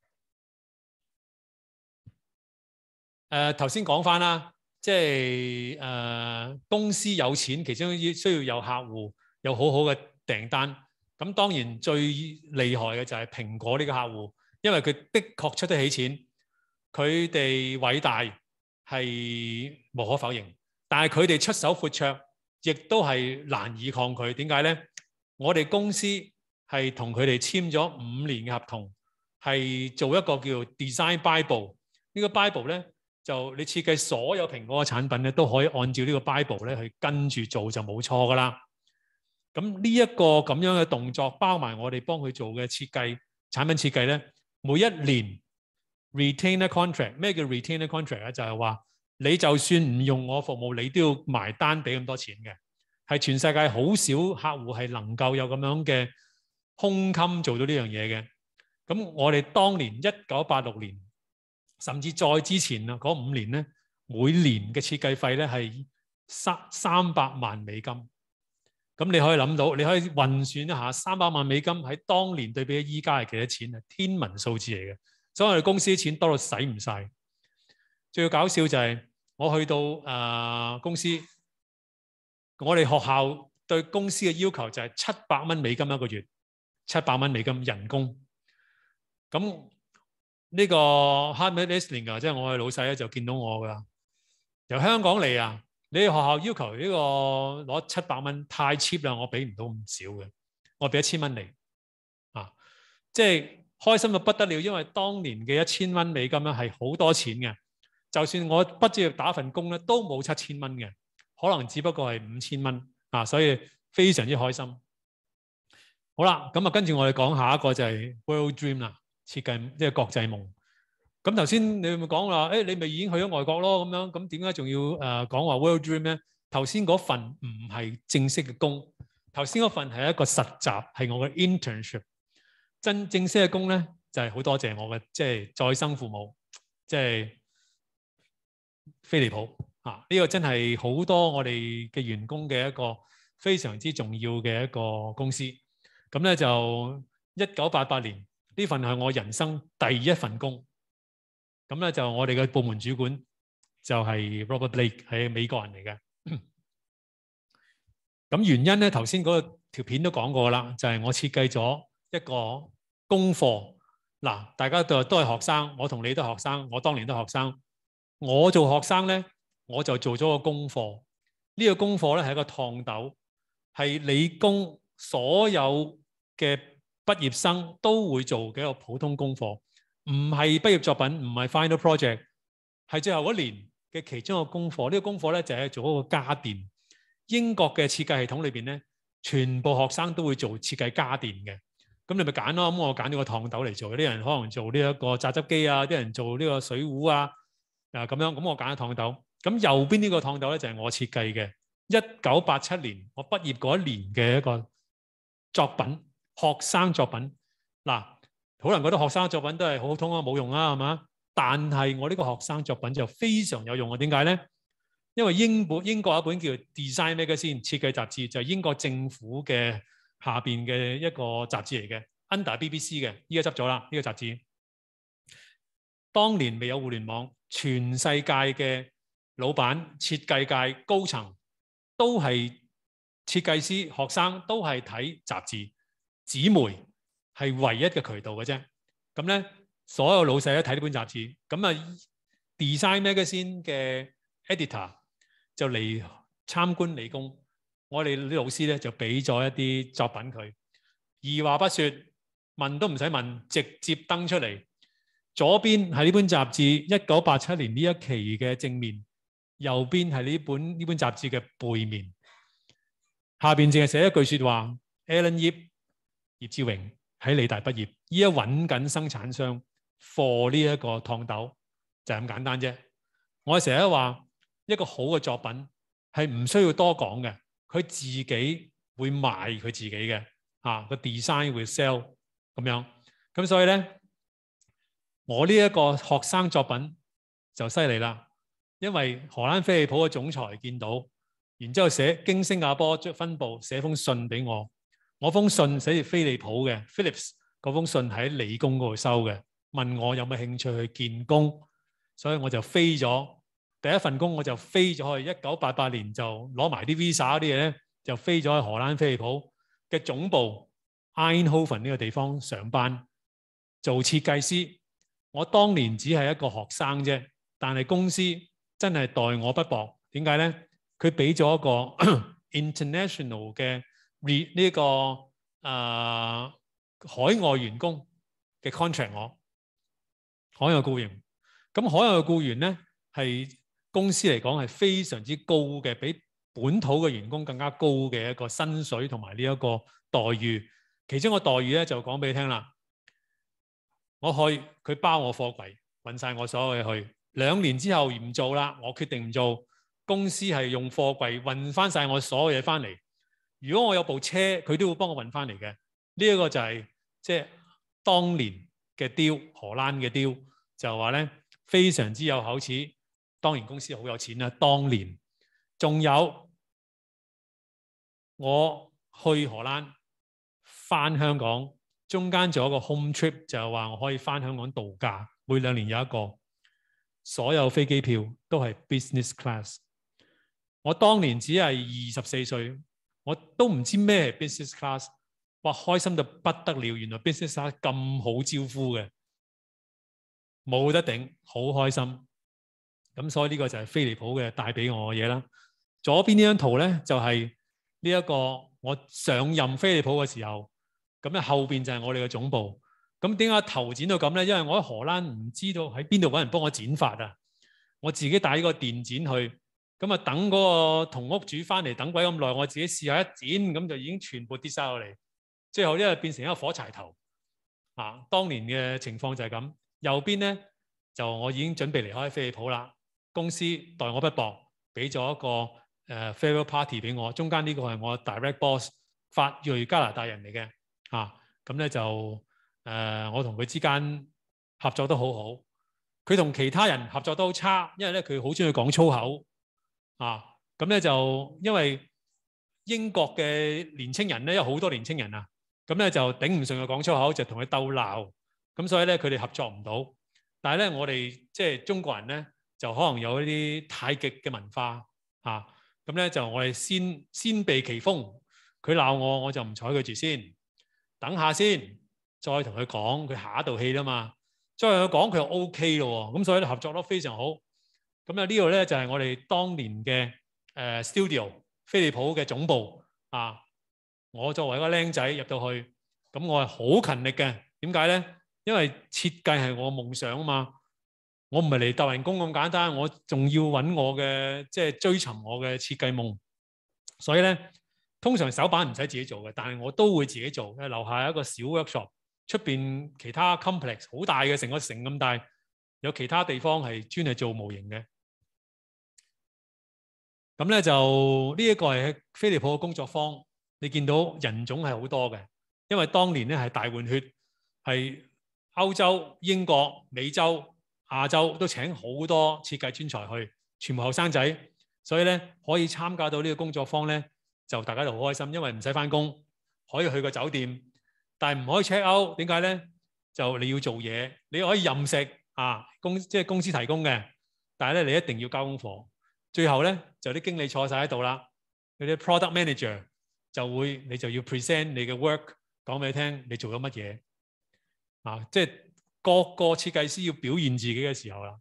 頭先講翻啦，即係公司有錢，其中需要有客戶，有好好嘅訂單。咁當然最厲害嘅就係蘋果呢個客戶，因為佢的確出得起錢，佢哋偉大係無可否認。但係佢哋出手闊綽，亦都係難以抗拒。點解咧？我哋公司係同佢哋簽咗5年嘅合同，係做一個叫 Design Bible。呢個 Bible 咧，就你設計所有蘋果嘅產品咧，都可以按照呢個 Bible 咧去跟住做就冇錯噶啦。咁呢一個咁樣嘅動作，包埋我哋幫佢做嘅設計、產品設計咧，每一年 retainer contract。咩叫 retainer contract 咧？就係話你就算唔用我服務，你都要埋單俾咁多錢嘅。係全世界好少客戶係能夠有咁樣嘅胸襟做到呢樣嘢嘅。咁我哋當年1986年，甚至再之前啊嗰5年咧，每年嘅設計費咧係300萬美金。咁你可以諗到，你可以運算一下300萬美金喺當年對比起依家係幾多錢啊？天文數字嚟嘅。所以我哋公司啲錢多到使唔晒。最搞笑就係我去到公司，我哋學校對公司嘅要求就係700蚊美金一個月，700蚊美金人工。咁呢個 Hartmut Esslinger 即係我嘅老細咧，就見到我㗎。 由香港嚟啊！你學校要求呢個攞700蚊，太 cheap 啦，我俾唔到咁少嘅，我俾1000蚊你啊！即係開心到不得了，因為當年嘅1000蚊美金咧係好多錢嘅，就算我畢咗業打份工咧，都冇7000蚊嘅，可能只不過係5000蚊啊！所以非常之開心。好啦，咁啊跟住我哋講下一個就係 World Dream 啦，設計即係國際夢。咁頭先你會唔會講話？你咪已經去咗外國咯咁樣，咁點解仲要講話 World Dream 咧？頭先嗰份唔係正式嘅工，頭先嗰份係一個實習，係我嘅 internship。正式嘅工咧就係好多謝我嘅即係再生父母，即係飛利浦啊！呢個真係好多我哋嘅員工嘅一個非常之重要嘅一個公司。咁咧就1988年呢份係我人生第一份工。咁咧就我哋嘅部門主管就係 Robert Blake， 係美國人嚟嘅。咁原因咧頭先嗰條片都講過啦，就係我設計咗一個功課。嗱，大家都係學生，我同你都係學生，我當年都係學生。我做學生咧，我就做咗個功課。呢個功課咧係一個燙斗，係理工所有嘅畢業生都會做嘅一個普通功課。唔係畢業作品，唔係 final project， 係最後嗰年嘅其中一個功課。呢個功課咧就係做一個家電。英國嘅設計系統裏邊咧，全部學生都會做設計家電嘅。咁你咪揀咯。咁我揀呢個燙斗嚟做。啲人可能做呢一個榨汁機啊，啲人做呢個水壺啊，咁樣。咁我揀咗燙斗。咁右邊呢個燙斗咧就係我設計嘅。1987年我畢業嗰一年嘅一個作品，學生作品。嗱，好多人覺得學生作品都係好普通啊，冇用啊，係嘛？但係我呢個學生作品就非常有用啊！點解咧？因為英國有一本叫 Design Magazine 設計雜誌，就係英國政府嘅下邊嘅一個雜誌嚟嘅 ，under BBC 嘅，依家執咗啦呢個雜誌。當年未有互聯網，全世界嘅老闆、設計界高層都係設計師，學生都係睇雜誌，紙媒係唯一嘅渠道嘅啫。咁咧，所有老細都睇呢本雜誌。咁啊 ，Design Magazine 嘅 editor 就嚟參觀理工，我哋啲老師咧就俾咗一啲作品佢。二話不説，問都唔使問，直接登出嚟。左邊係呢本雜誌1987年呢一期嘅正面，右邊係呢本雜誌嘅背面。下邊淨係寫一句説話 ：Alan Yip、葉志榮喺理大畢業，依家揾緊生產商 for 呢一個燙斗，就係咁簡單啫。我成日都話一個好嘅作品係唔需要多講嘅，佢自己會賣佢自己嘅，個 design will sell 咁樣。咁所以咧，我呢一個學生作品就犀利啦，因為荷蘭飛利浦嘅總裁見到，然之後經新加坡分部寫封信俾我。我封信寫住飛利浦嘅 Philips 嗰封信喺理工嗰度收嘅，問我有冇興趣去見工，所以我就飛咗第一份工，我就飛咗去1988年就攞埋啲 visa 啲嘢咧，就飛咗去荷蘭飛利浦嘅總部 Eindhoven 呢個地方上班做設計師。我當年只係一個學生啫，但係公司真係待我不薄。點解咧？佢俾咗一個international 嘅呢個海外員工嘅 contract 我海外僱員。咁海外僱員咧係公司嚟講係非常之高嘅，比本土嘅員工更加高嘅一個薪水同埋呢一個待遇。其中個待遇咧就講俾你聽啦。我去佢包我貨櫃，運晒我所有嘢去。2年之後唔做啦，我決定唔做。公司係用貨櫃運翻晒我所有嘢翻嚟。如果我有部車，佢都會幫我運翻嚟嘅。呢一個就係即係當年嘅 deal，荷蘭嘅 deal 就話咧非常之有口齒。當然公司好有錢啦。當年仲有我去荷蘭翻香港，中間做一個 home trip，就係話我可以翻香港度假，每2年有一個。所有飛機票都係 business class。我當年只係24歲。我都唔知咩係 business class， 哇！開心到不得了，原來 business class 咁好招呼嘅，冇得頂，好開心。 咁所以呢個就係飛利浦嘅帶俾我嘅嘢啦。左邊呢張圖咧就係呢一個我上任飛利浦嘅時候，咁咧後邊就係我哋嘅總部。咁點解頭剪到咁咧？因為我喺荷蘭唔知道喺邊度揾人幫我剪髮啊，我自己帶呢個電剪去，咁啊等嗰個同屋主翻嚟等鬼咁耐，我自己試下一剪，咁就已經全部跌晒落嚟，最後呢變成一個火柴頭。當年嘅情況就係咁。右邊咧就我已經準備離開飛利浦啦，公司待我不薄，俾咗一個farewell party 俾我。中間呢個係我 direct boss 法裔加拿大人嚟嘅，咁咧就我同佢之間合作得好好。佢同其他人合作都好差，因為咧佢好中意講粗口咁咧就因為英國嘅年青人咧有好多年青人啊，咁咧就頂唔順佢講粗口，就同佢鬥鬧。咁所以咧，佢哋合作唔到。但係咧，我哋即係中國人咧，就可能有一啲太極嘅文化咁咧就我哋先避其鋒。佢鬧我，我就唔睬佢住先，等下先，再同佢講。佢下一道戲啦嘛，再同佢講，佢又 OK 咯。咁所以咧合作得非常好。咁啊呢度咧就係我哋當年嘅studio 飛利浦嘅總部我作為一個僆仔入到去，咁我係好勤力嘅。點解咧？因為設計係我夢想啊嘛，我唔係嚟鬥人工咁簡單，我仲要揾我嘅即係追尋我嘅設計夢。所以咧，通常手板唔使自己做嘅，但係我都會自己做。樓下有一個小 workshop， 出邊其他 complex 好大嘅，成個城咁大，有其他地方係專係做模型嘅。咁咧就呢一個係飛利浦嘅工作坊，你見到人種係好多嘅，因為當年咧係大換血，係歐洲、英國、美洲、亞洲都請好多設計專才去，全部後生仔，所以咧可以參加到呢個工作坊咧，就大家就好開心，因為唔使返工，可以去個酒店，但係唔可以 check out。點解咧？就你要做嘢，你可以任食即係公司提供嘅，但係咧你一定要交功課。最後咧就啲經理坐晒喺度啦，嗰啲 product manager 你就要 present 你嘅 work， 講俾你聽你做咗乜嘢。即係各個設計師要表現自己嘅時候啦。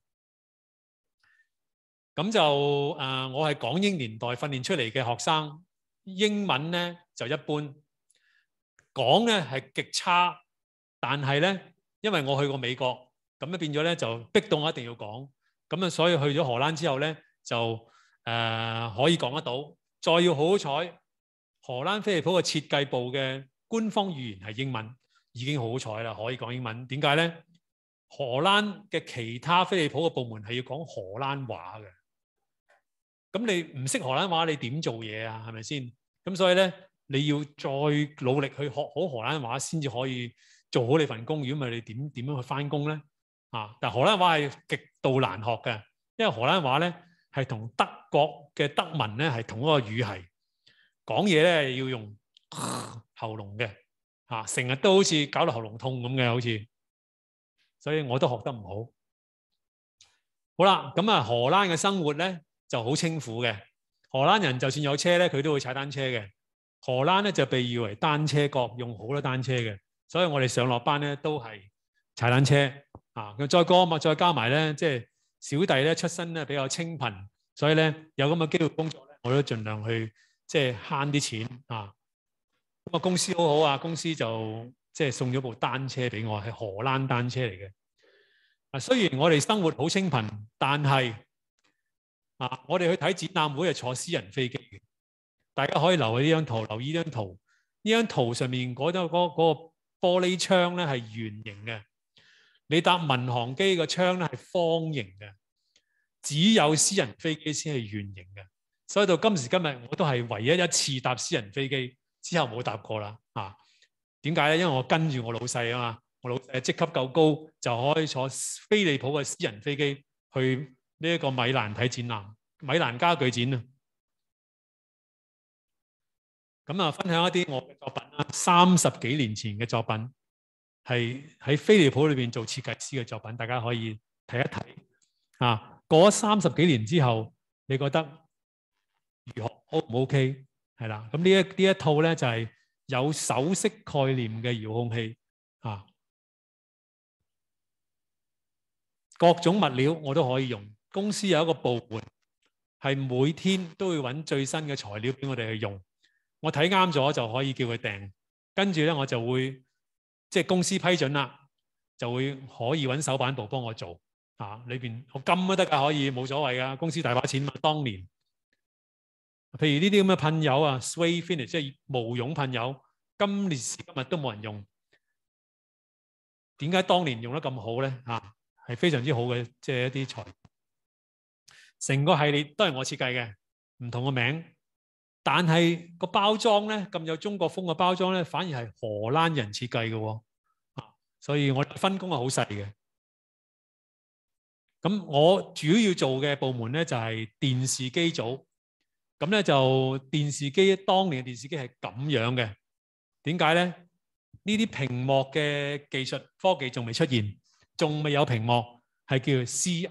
咁就我係港英年代訓練出嚟嘅學生，英文咧就一般，講咧係極差。但係咧，因為我去過美國，咁咧變咗咧就逼到我一定要講。咁啊，所以去咗荷蘭之後咧，就可以講得到。再要好彩，荷蘭飛利浦嘅設計部嘅官方語言係英文。已經好彩啦，可以講英文。點解咧？荷蘭嘅其他飛利浦嘅部門係要講荷蘭話嘅。咁你唔識荷蘭話，你點做嘢啊？係咪先？咁所以咧，你要再努力去學好荷蘭話，先至可以做好你份工。如果唔係，你點樣去返工咧？但荷蘭話係極度難學嘅，因為荷蘭話咧係同德國嘅德文咧係同一個語系，講嘢咧要用喉嚨嘅。成日都好似搞到喉嚨痛咁嘅，好似，所以我都學得唔好。好啦，咁荷蘭嘅生活咧就好清苦嘅。荷蘭人就算有車咧，佢都會踩單車嘅。荷蘭咧就被譽為單車國，用好多單車嘅，所以我哋上落班咧都係踩單車。再加埋咧，即係小弟咧出身咧比較清貧，所以咧有咁嘅機會工作咧，我都盡量去即係慳啲錢咁啊，公司好好啊！公司就即係送咗部單車俾我，係荷蘭單車嚟嘅。雖然我哋生活好清貧，但係我哋去睇展覽會係坐私人飛機嘅。大家可以留意呢張圖，留意呢張圖。呢張圖上面嗰個玻璃窗咧係圓形嘅，你搭民航機個窗咧係方形嘅，只有私人飛機先係圓形嘅。所以到今時今日，我都係唯一一次搭私人飛機。之後冇搭過啦，點解咧？因為我跟住我老細啊嘛，我老細職級夠高，就可以坐飛利浦嘅私人飛機去呢一個米蘭睇展覽，米蘭家具展啊。咁啊，分享一啲我嘅作品啦，30幾年前嘅作品，係喺飛利浦裏邊做設計師嘅作品，大家可以睇一睇。過咗30幾年之後，你覺得如何 O 唔 OK？係啦，咁呢一套咧就係有手飾概念嘅遙控器各種物料我都可以用。嗰公司有一個部門係每天都會揾最新嘅材料俾我哋去用。我睇啱咗就可以叫佢訂，跟住咧我就會即係公司批准啦，就會可以揾手板部幫我做啊。裏邊我金都得㗎，可以冇所謂㗎。公司大把錢嘛，當年。譬如呢啲咁嘅噴油啊 ，Sway Finish 即係毛絨噴油，今時今日都冇人用。點解當年用得咁好咧？係非常之好嘅，即係一啲材料。成個系列都係我設計嘅，唔同嘅名，但係個包裝咧咁有中國風嘅包裝咧，反而係荷蘭人設計嘅喎。所以我分工係好細嘅。咁我主要做嘅部門咧就係電視機組。咁咧就電視機，當年嘅電視機係咁樣嘅。點解咧？呢啲屏幕嘅技術科技仲未出現，仲未有屏幕，係叫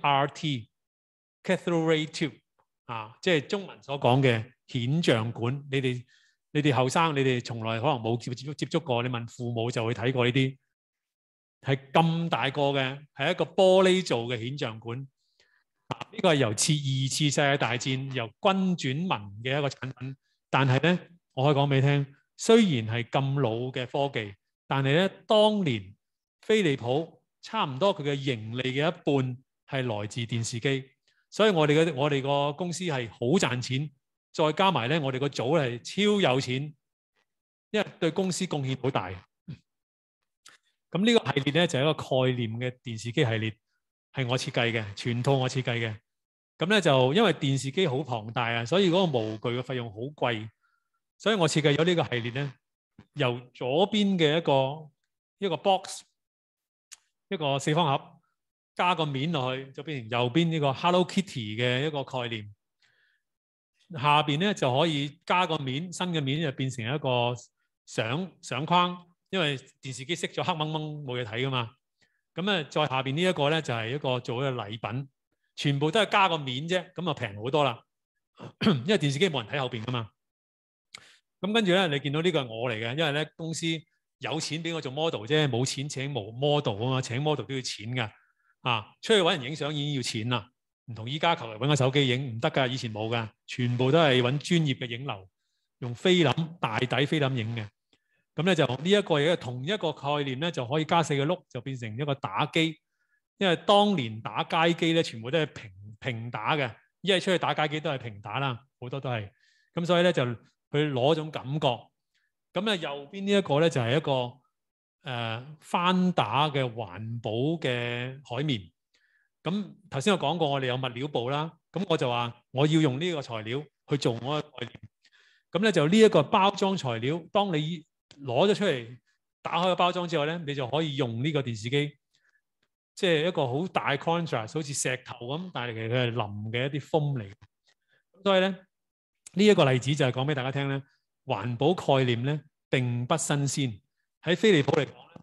CRT Cathode Ray Tube 即係中文所講嘅顯像管。你哋後生，你哋從來可能冇接觸過，你問父母就會睇過呢啲，係咁大個嘅，係一個玻璃做嘅顯像管。呢個係由二次世界大戰由軍轉民嘅一個產品，但係咧，我可以講俾你聽，雖然係咁老嘅科技，但係咧，當年飛利浦差唔多佢嘅盈利嘅一半係來自電視機，所以我哋個公司係好賺錢，再加埋咧，我哋個組係超有錢，因為對公司貢獻好大。咁呢個系列咧就係一個概念嘅電視機系列。係我設計嘅，全套我設計嘅。咁咧就因為電視機好龐大啊，所以嗰個模具嘅費用好貴，所以我設計咗呢個系列咧，由左邊嘅一個 box， 一個四方盒，加個面落去，就變成右邊呢個 Hello Kitty 嘅一個概念。下邊咧就可以加個面，新嘅面就變成一個相框，因為電視機熄咗黑掹掹冇嘢睇噶嘛。咁再下邊呢一個咧就係一個做一個禮品，全部都係加個面啫，咁就平好多啦。因為電視機冇人睇後邊噶嘛。咁跟住咧，你見到呢個係我嚟嘅，因為咧公司有錢俾我做 model 啫，冇錢請model 啊嘛，請 model 都要錢㗎。出去揾人影相已經要錢啦，唔同依家求其揾個手機影唔得㗎，以前冇㗎，全部都係揾專業嘅影樓，用菲林大底菲林影嘅。咁咧就呢一個嘢同一個概念咧，就可以加4個轆，就變成一個打機。因為當年打街機咧，全部都係平打嘅，一係出去打街機都係平打啦，好多都係。咁所以咧就去攞種感覺。咁咧右邊呢一個咧就係一個翻打嘅環保嘅海綿。咁頭先我講過，我哋有物料部啦。咁我就話我要用呢個材料去做我嘅概念。咁咧就呢一個包裝材料，當你攞咗出嚟，打開個包裝之後咧，你就可以用呢個電視機，即係一個好大 contrast， 好似石頭咁，但係其實佢係腍嘅一啲 foam 嚟。所以咧，呢一個例子就係講俾大家聽咧，環保概念咧並不新鮮。喺飛利浦嚟講咧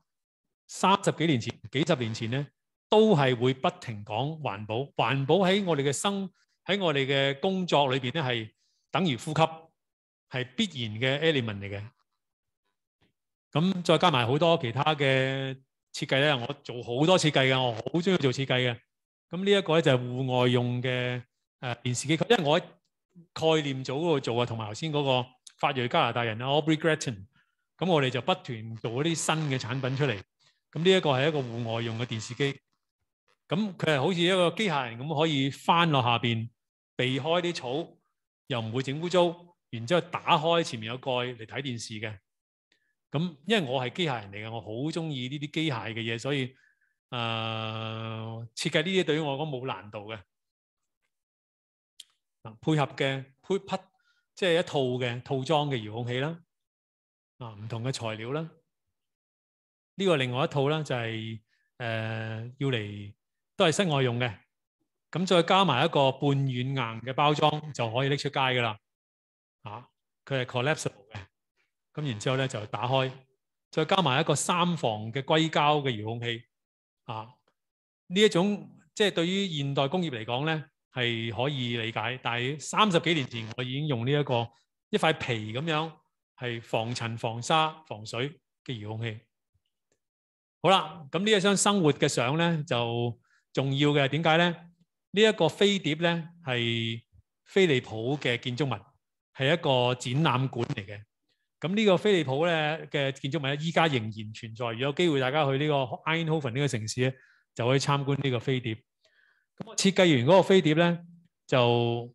，30幾年前、幾十年前咧，都係會不停講環保。環保喺我哋嘅工作裏邊咧，係等於呼吸，係必然嘅 element 嚟嘅。咁再加埋好多其他嘅設計咧，我做好多設計嘅，我好中意做設計嘅。咁呢一個咧就係戶外用嘅電視機，因為我喺概念組嗰度做啊，同埋頭先嗰個法裔加拿大人 Aubrey Gretton， 咁我哋就不斷做一啲新嘅產品出嚟。咁呢一個係一個戶外用嘅電視機，咁佢係好似一個機械人咁，可以翻落下邊，避開啲草，又唔會整污糟，然之後打開前面有蓋嚟睇電視嘅。咁因為我係機械人嚟嘅，我好中意呢啲機械嘅嘢，所以設計呢啲對於我講冇難度嘅。配合嘅即係一套嘅套裝嘅遙控器啦，唔同嘅材料啦。呢個另外一套啦，就係要嚟都係室外用嘅。咁再加埋一個半軟硬嘅包裝就可以拎出街噶啦。佢係 collapsible 嘅。咁然之後咧就打開，再加埋一個3防嘅硅膠嘅遙控器。呢一種即係對於現代工業嚟講咧係可以理解，但係30幾年前我已經用呢一塊皮咁樣係防塵、防沙、防水嘅遙控器。好啦，咁呢一張生活嘅相咧就重要嘅，點解咧？ 呢一個飛碟咧係飛利浦嘅建築物，係一個展覽館嚟嘅。咁呢個飛利浦咧嘅建築物咧，依家仍然存在。如果有機會大家去呢個 Eindhoven 呢個城市咧，就可以參觀呢個飛碟。咁我設計完嗰個飛碟咧，就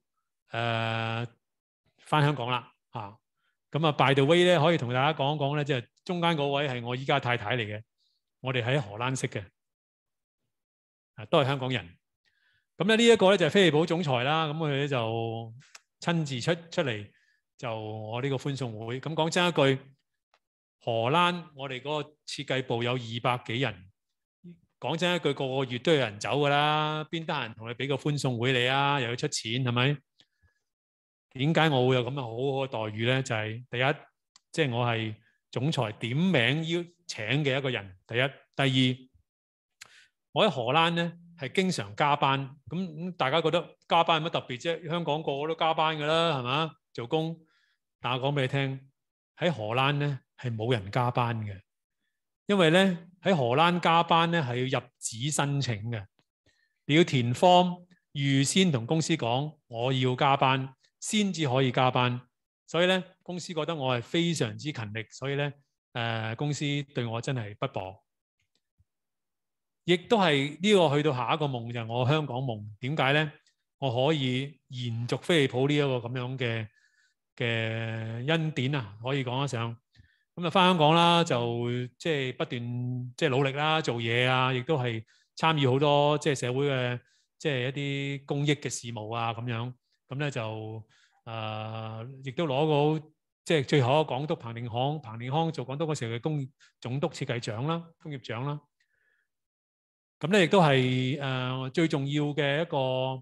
翻香港啦嚇。咁啊 by the way 咧，可以同大家講一講咧，即係中間嗰位係我依家太太嚟嘅，我哋喺荷蘭識嘅，都係香港人。咁咧呢一個咧就係飛利浦總裁啦，咁佢咧就親自出嚟就我呢個歡送會。咁講真一句，荷蘭我哋嗰個設計部有200幾人。講真一句，個個月都有人走㗎啦，邊得閒同你俾個歡送會你啊？又要出錢係咪？點解我會有咁嘅好好嘅待遇咧？就係第一，即係我係總裁點名邀請嘅一個人。第一，第二，我喺荷蘭咧係經常加班。咁大家覺得加班有乜特別啫？香港個個都加班㗎啦，係嘛？做工。但我講俾你聽，喺荷蘭咧係冇人加班嘅。因為咧喺荷蘭加班咧係要入紙申請嘅，你要填 form，預先同公司講我要加班，先至可以加班。所以咧公司覺得我係非常之勤力，所以咧公司對我真係不薄。亦都係呢個去到下一個夢就係我香港夢。點解咧？我可以延續飛利浦呢一個咁樣嘅恩典啊，可以講得上。咁啊，翻香港啦，就即係不斷即係努力啦，做嘢啊，亦都係參與好多即係社會嘅即係一啲公益嘅事務啊，咁樣。咁咧就亦都攞過即係最後一個港督彭定康做港督嗰時候嘅總督設計獎啦、工業獎啦。咁咧亦都係最重要嘅一個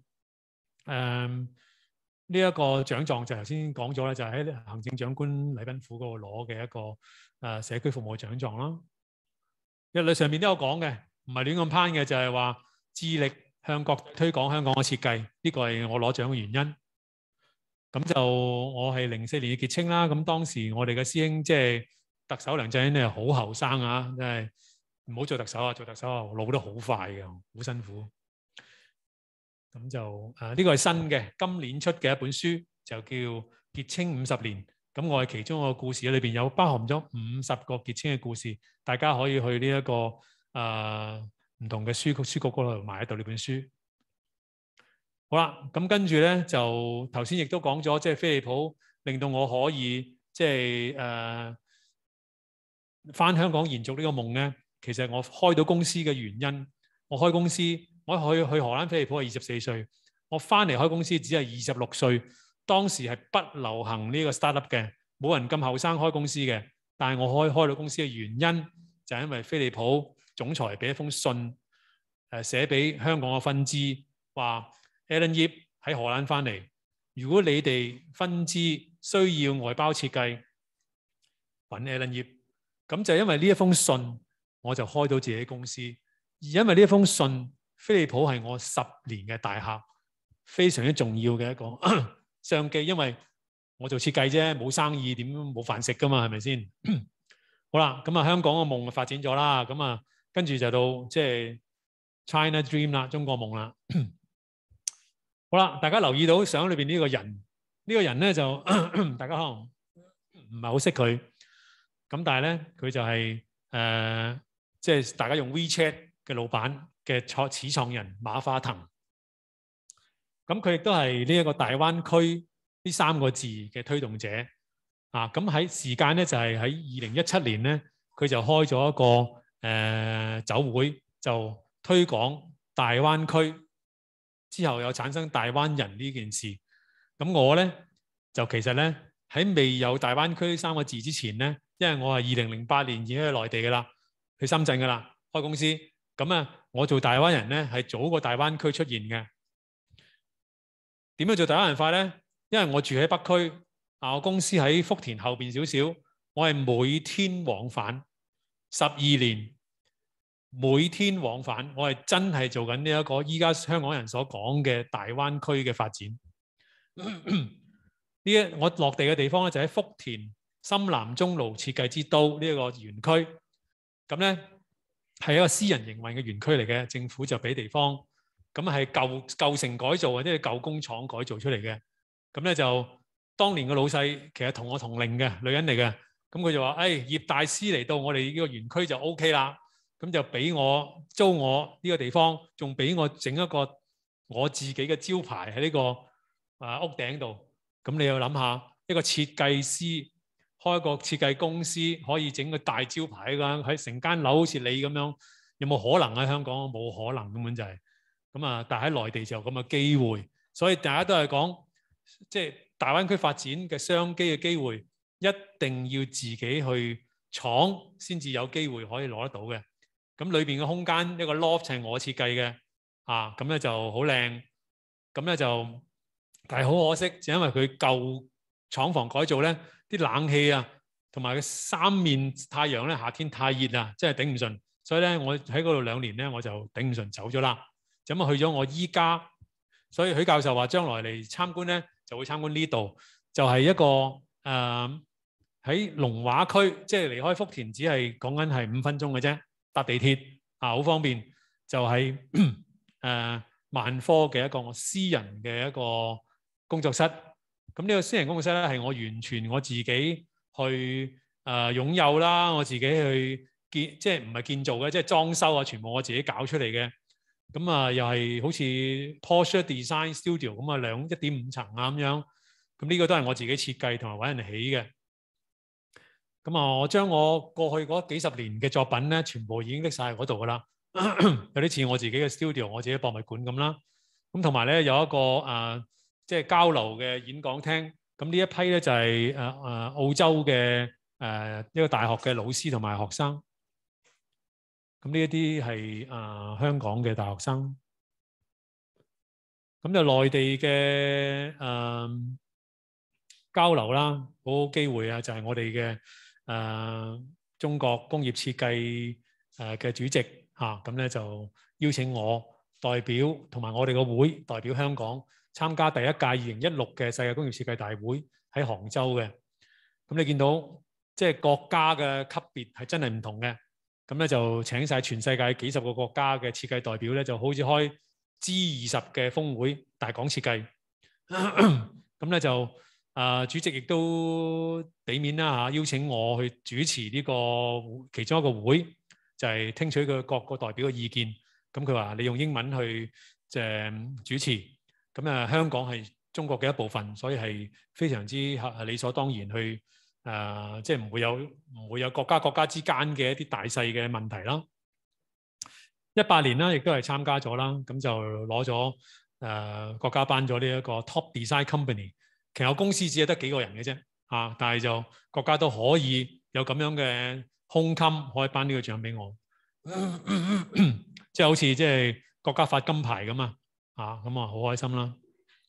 呢一個獎狀就頭先講咗咧，就係喺行政長官禮賓府嗰度攞嘅一個社區服務獎狀啦。日曆上面都有講嘅，唔係亂咁攀嘅，就係話致力向國推廣香港嘅設計，呢個係我攞獎嘅原因。咁就我係04年嘅傑青啦。咁當時我哋嘅師兄即係特首梁振英咧，好後生啊，真係唔好做特首啊！做特首啊，老得好快嘅，好辛苦。咁就呢個係新嘅，今年出嘅一本書，就叫《傑青50年》。咁我係其中一個故事，裏邊有包含咗50個傑青嘅故事，大家可以去呢一個唔同嘅書局嗰度買到呢本書。好啦，咁跟住咧就頭先亦都講咗，即係飛利浦令到我可以即係返香港延續呢個夢咧。其實我開到公司嘅原因，我開公司。我去荷蘭飛利浦係24歲，我翻嚟開公司只係26歲。當時係不流行呢個 startup 嘅，冇人咁後生開公司嘅。但係我開到公司嘅原因就係因為飛利浦總裁俾一封信，寫俾香港嘅分支，話 Alan Yip 喺荷蘭翻嚟，如果你哋分支需要外包設計，揾 Alan Yip。咁就因為呢一封信，我就開到自己公司。而因為呢一封信，飛利浦係我10年嘅大客，非常之重要嘅一個商機。因為我做設計啫，冇生意點冇飯食噶嘛，係咪先？好啦，咁啊香港嘅夢就發展咗啦，咁啊跟住就到即係 China Dream 啦，中國夢啦。好啦，大家留意到相裏邊呢個人，呢個人咧就大家可能唔係好識佢，咁但係咧佢就係即係大家用 WeChat 嘅老闆嘅始創人馬化騰。咁佢亦都係呢一個大灣區呢3個字嘅推動者啊。咁喺時間咧就係喺2017年咧，佢就開咗一個酒會，就推廣大灣區，之後又產生大灣人呢件事。咁我咧就其實咧喺未有大灣區呢3個字之前咧，因為我係2008年已經去內地噶啦，去深圳噶啦開公司。咁啊，我做大灣人咧係早過大灣區出現嘅。點樣做大灣人快咧？因為我住喺北區，我公司喺福田後邊少少，我係每天往返12年，每天往返，我係真係做緊呢一個依家香港人所講嘅大灣區嘅發展。我落地嘅地方咧就喺福田深南中路設計之都呢一個園區。咁咧係一個私人營運嘅園區嚟嘅，政府就俾地方。 咁係舊城改造或者係舊工廠改造出嚟嘅。咁咧就當年個老細其實同我同齡嘅女人嚟嘅，咁佢就話：葉大師嚟到我哋呢個園區就 OK 啦，咁就俾我租我呢個地方，仲俾我整一個我自己嘅招牌喺呢個屋頂度。咁你要諗下，一個設計師開個設計公司，可以整個大招牌㗎，喺成間樓好似你咁樣，有冇可能喺香港？冇可能，根本就係咁啊！但係喺內地就有咁嘅機會，所以大家都係講，即係大灣區發展嘅商機嘅機會，一定要自己去闖先至有機會可以攞得到嘅。咁裏邊嘅空間一個 loft 係我設計嘅，咁咧就好靚，咁咧就但係好可惜，就因為佢舊廠房改造咧，啲冷氣啊同埋個三面太陽咧，夏天太熱啦，真係頂唔順。所以咧，我喺嗰度2年咧，我就頂唔順走咗啦。就咁去咗我依家，所以許教授話將來嚟參觀咧，就會參觀呢度，就係一個喺龍華區，即係離開福田只係講緊係5分鐘嘅啫，搭地鐵好方便。就係萬科嘅一個我私人嘅一個工作室。咁呢個私人工作室咧，係我完全我自己去擁有啦，我自己去即係唔係建造嘅，即係裝修啊，全部我自己搞出嚟嘅。咁又係好似 Porsche Design Studio 咁啊，1.5層啊咁樣。咁呢個都係我自己設計同埋揾人起嘅。咁我將我過去嗰幾十年嘅作品咧，全部已經拎晒喺嗰度噶啦。有啲似我自己嘅 studio， 我自己博物館咁啦。咁同埋咧有一個即係交流嘅演講廳。咁呢一批咧就係澳洲嘅一個大學嘅老師同埋學生。咁呢一啲係香港嘅大學生。咁就內地嘅交流啦，好機會啊！就係我哋嘅中國工業設計嘅主席咁咧就邀請我代表同埋我哋個會代表香港參加第一屆2016嘅世界工業設計大會喺杭州嘅。咁你見到即係國家嘅級別係真係唔同嘅。咁咧就請晒全世界幾十個國家嘅設計代表咧，就好似開 G20 嘅峰會大講設計。咁咧就主席亦都俾面啦邀請我去主持呢個其中一個會，就係聽取佢各個代表嘅意見。咁佢話你用英文去主持，咁香港係中國嘅一部分，所以係非常之理所當然去即係唔會有國家之間嘅一啲大細嘅問題啦。18年啦，亦都係參加咗啦，咁就攞咗國家頒咗呢一個 Top Design Company。其實我公司只係得幾個人嘅啫，但係就國家都可以有咁樣嘅胸襟，可以頒呢個獎俾我。即係好似即係國家發金牌咁咁好開心啦。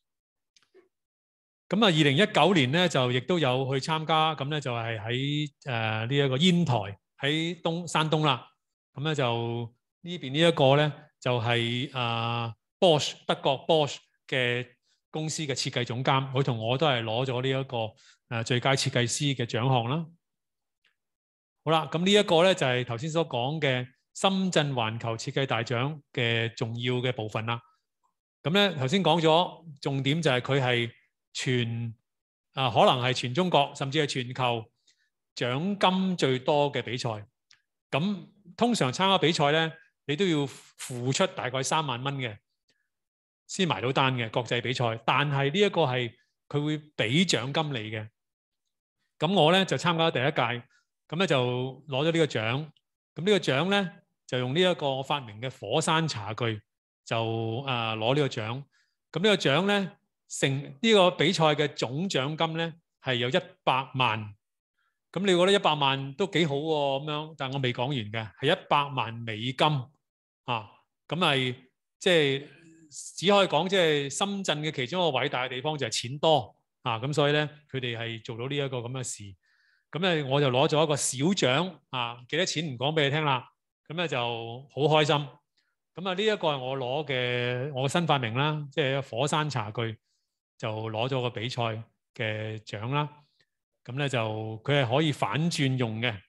咁2019年咧就亦都有去參加，咁咧就係喺呢一個煙台喺山東啦。咁咧就呢邊呢一個咧就係Bosch 德國 Bosch 嘅公司嘅設計總監，佢同我都係攞咗呢一個最佳設計師嘅獎項啦。好啦，咁呢一個咧就係頭先所講嘅深圳環球設計大獎嘅重要嘅部分啦。咁咧頭先講咗重點就係佢係可能係全中國甚至係全球獎金最多嘅比賽。咁通常參加比賽咧，你都要付出大概3萬蚊嘅先埋到單嘅國際比賽。但係呢一個係佢會俾獎金你嘅。咁我咧就參加第一屆，咁咧就攞咗呢個獎。咁呢個獎咧就用呢一個我發明嘅火山茶具就攞呢個獎。咁呢個獎咧呢個比賽嘅總獎金咧係有100萬。咁你覺得100萬都幾好喎咁樣，但係我未講完嘅係100萬美金咁係即係只可以講即係深圳嘅其中一個偉大嘅地方就係錢多咁所以咧佢哋係做到呢一個咁嘅事。咁咧我就攞咗一個小獎幾多錢唔講俾你聽啦。咁咧就好開心。咁呢一個係我攞嘅我嘅新發明啦，即係火山茶具就攞咗個比賽嘅獎啦。咁咧就佢係可以反轉用嘅。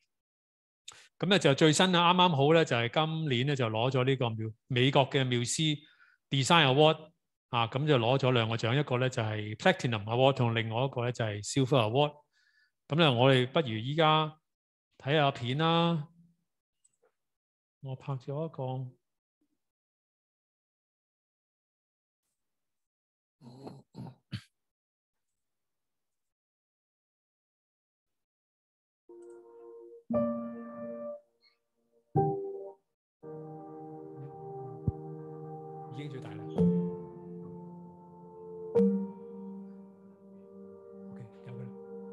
咁咧就最新啱啱好咧就係今年咧就攞咗呢個美國嘅繆斯 Design Award 啊，咁就攞咗2個獎，一個咧就係 Platinum Award， 同另外一個咧就係 Silver Award。咁咧，我哋不如依家睇下片啦。我拍咗一個。已經最大啦。OK， 有嘅啦。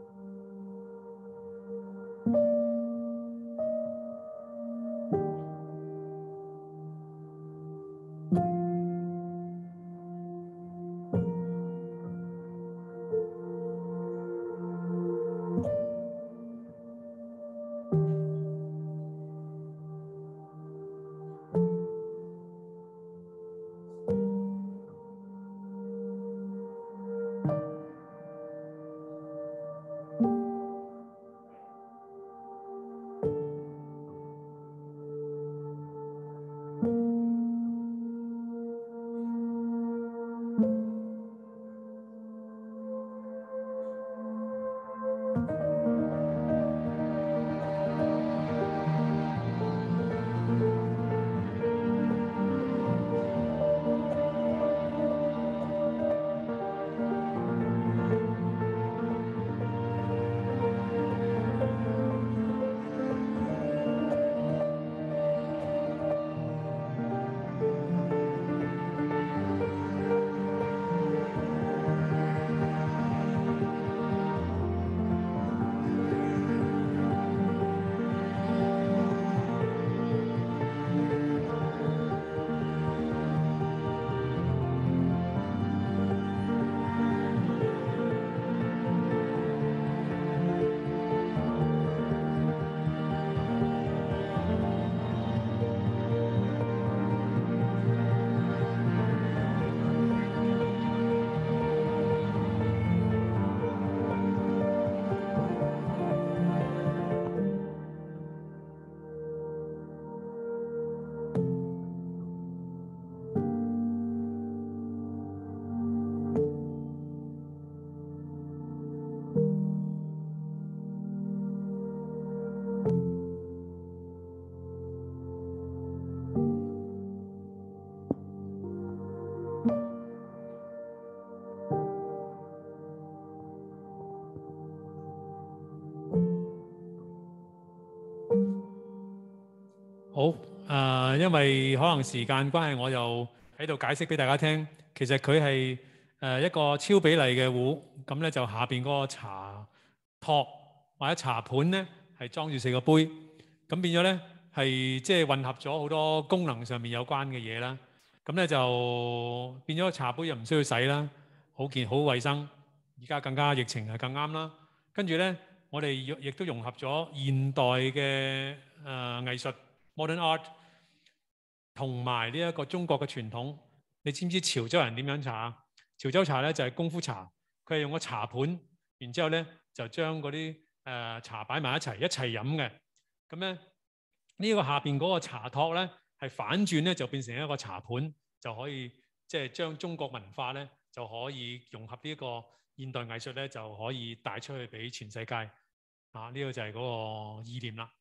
好，因為可能時間關係，我又喺度解釋俾大家聽。其實佢係一個超比例嘅壺，咁咧就下邊嗰個茶托或者茶盤咧係裝住4個杯，咁變咗咧係即係混合咗好多功能上面有關嘅嘢啦。咁咧就變咗茶杯又唔需要洗啦，好衞生。而家更加疫情係更啱啦。跟住咧，我哋亦都融合咗現代嘅藝術 modern art 同埋呢一個中國嘅傳統。你知唔知潮州人點樣茶？潮州茶咧就係功夫茶，佢係用個茶盤，然之後咧就將嗰啲茶擺埋一齊飲嘅。咁咧呢個下邊嗰個茶托咧係反轉咧就變成一個茶盤，就可以即係將中國文化咧就可以融合呢個現代藝術咧就可以帶出去俾全世界。呢個就係嗰個意念啦。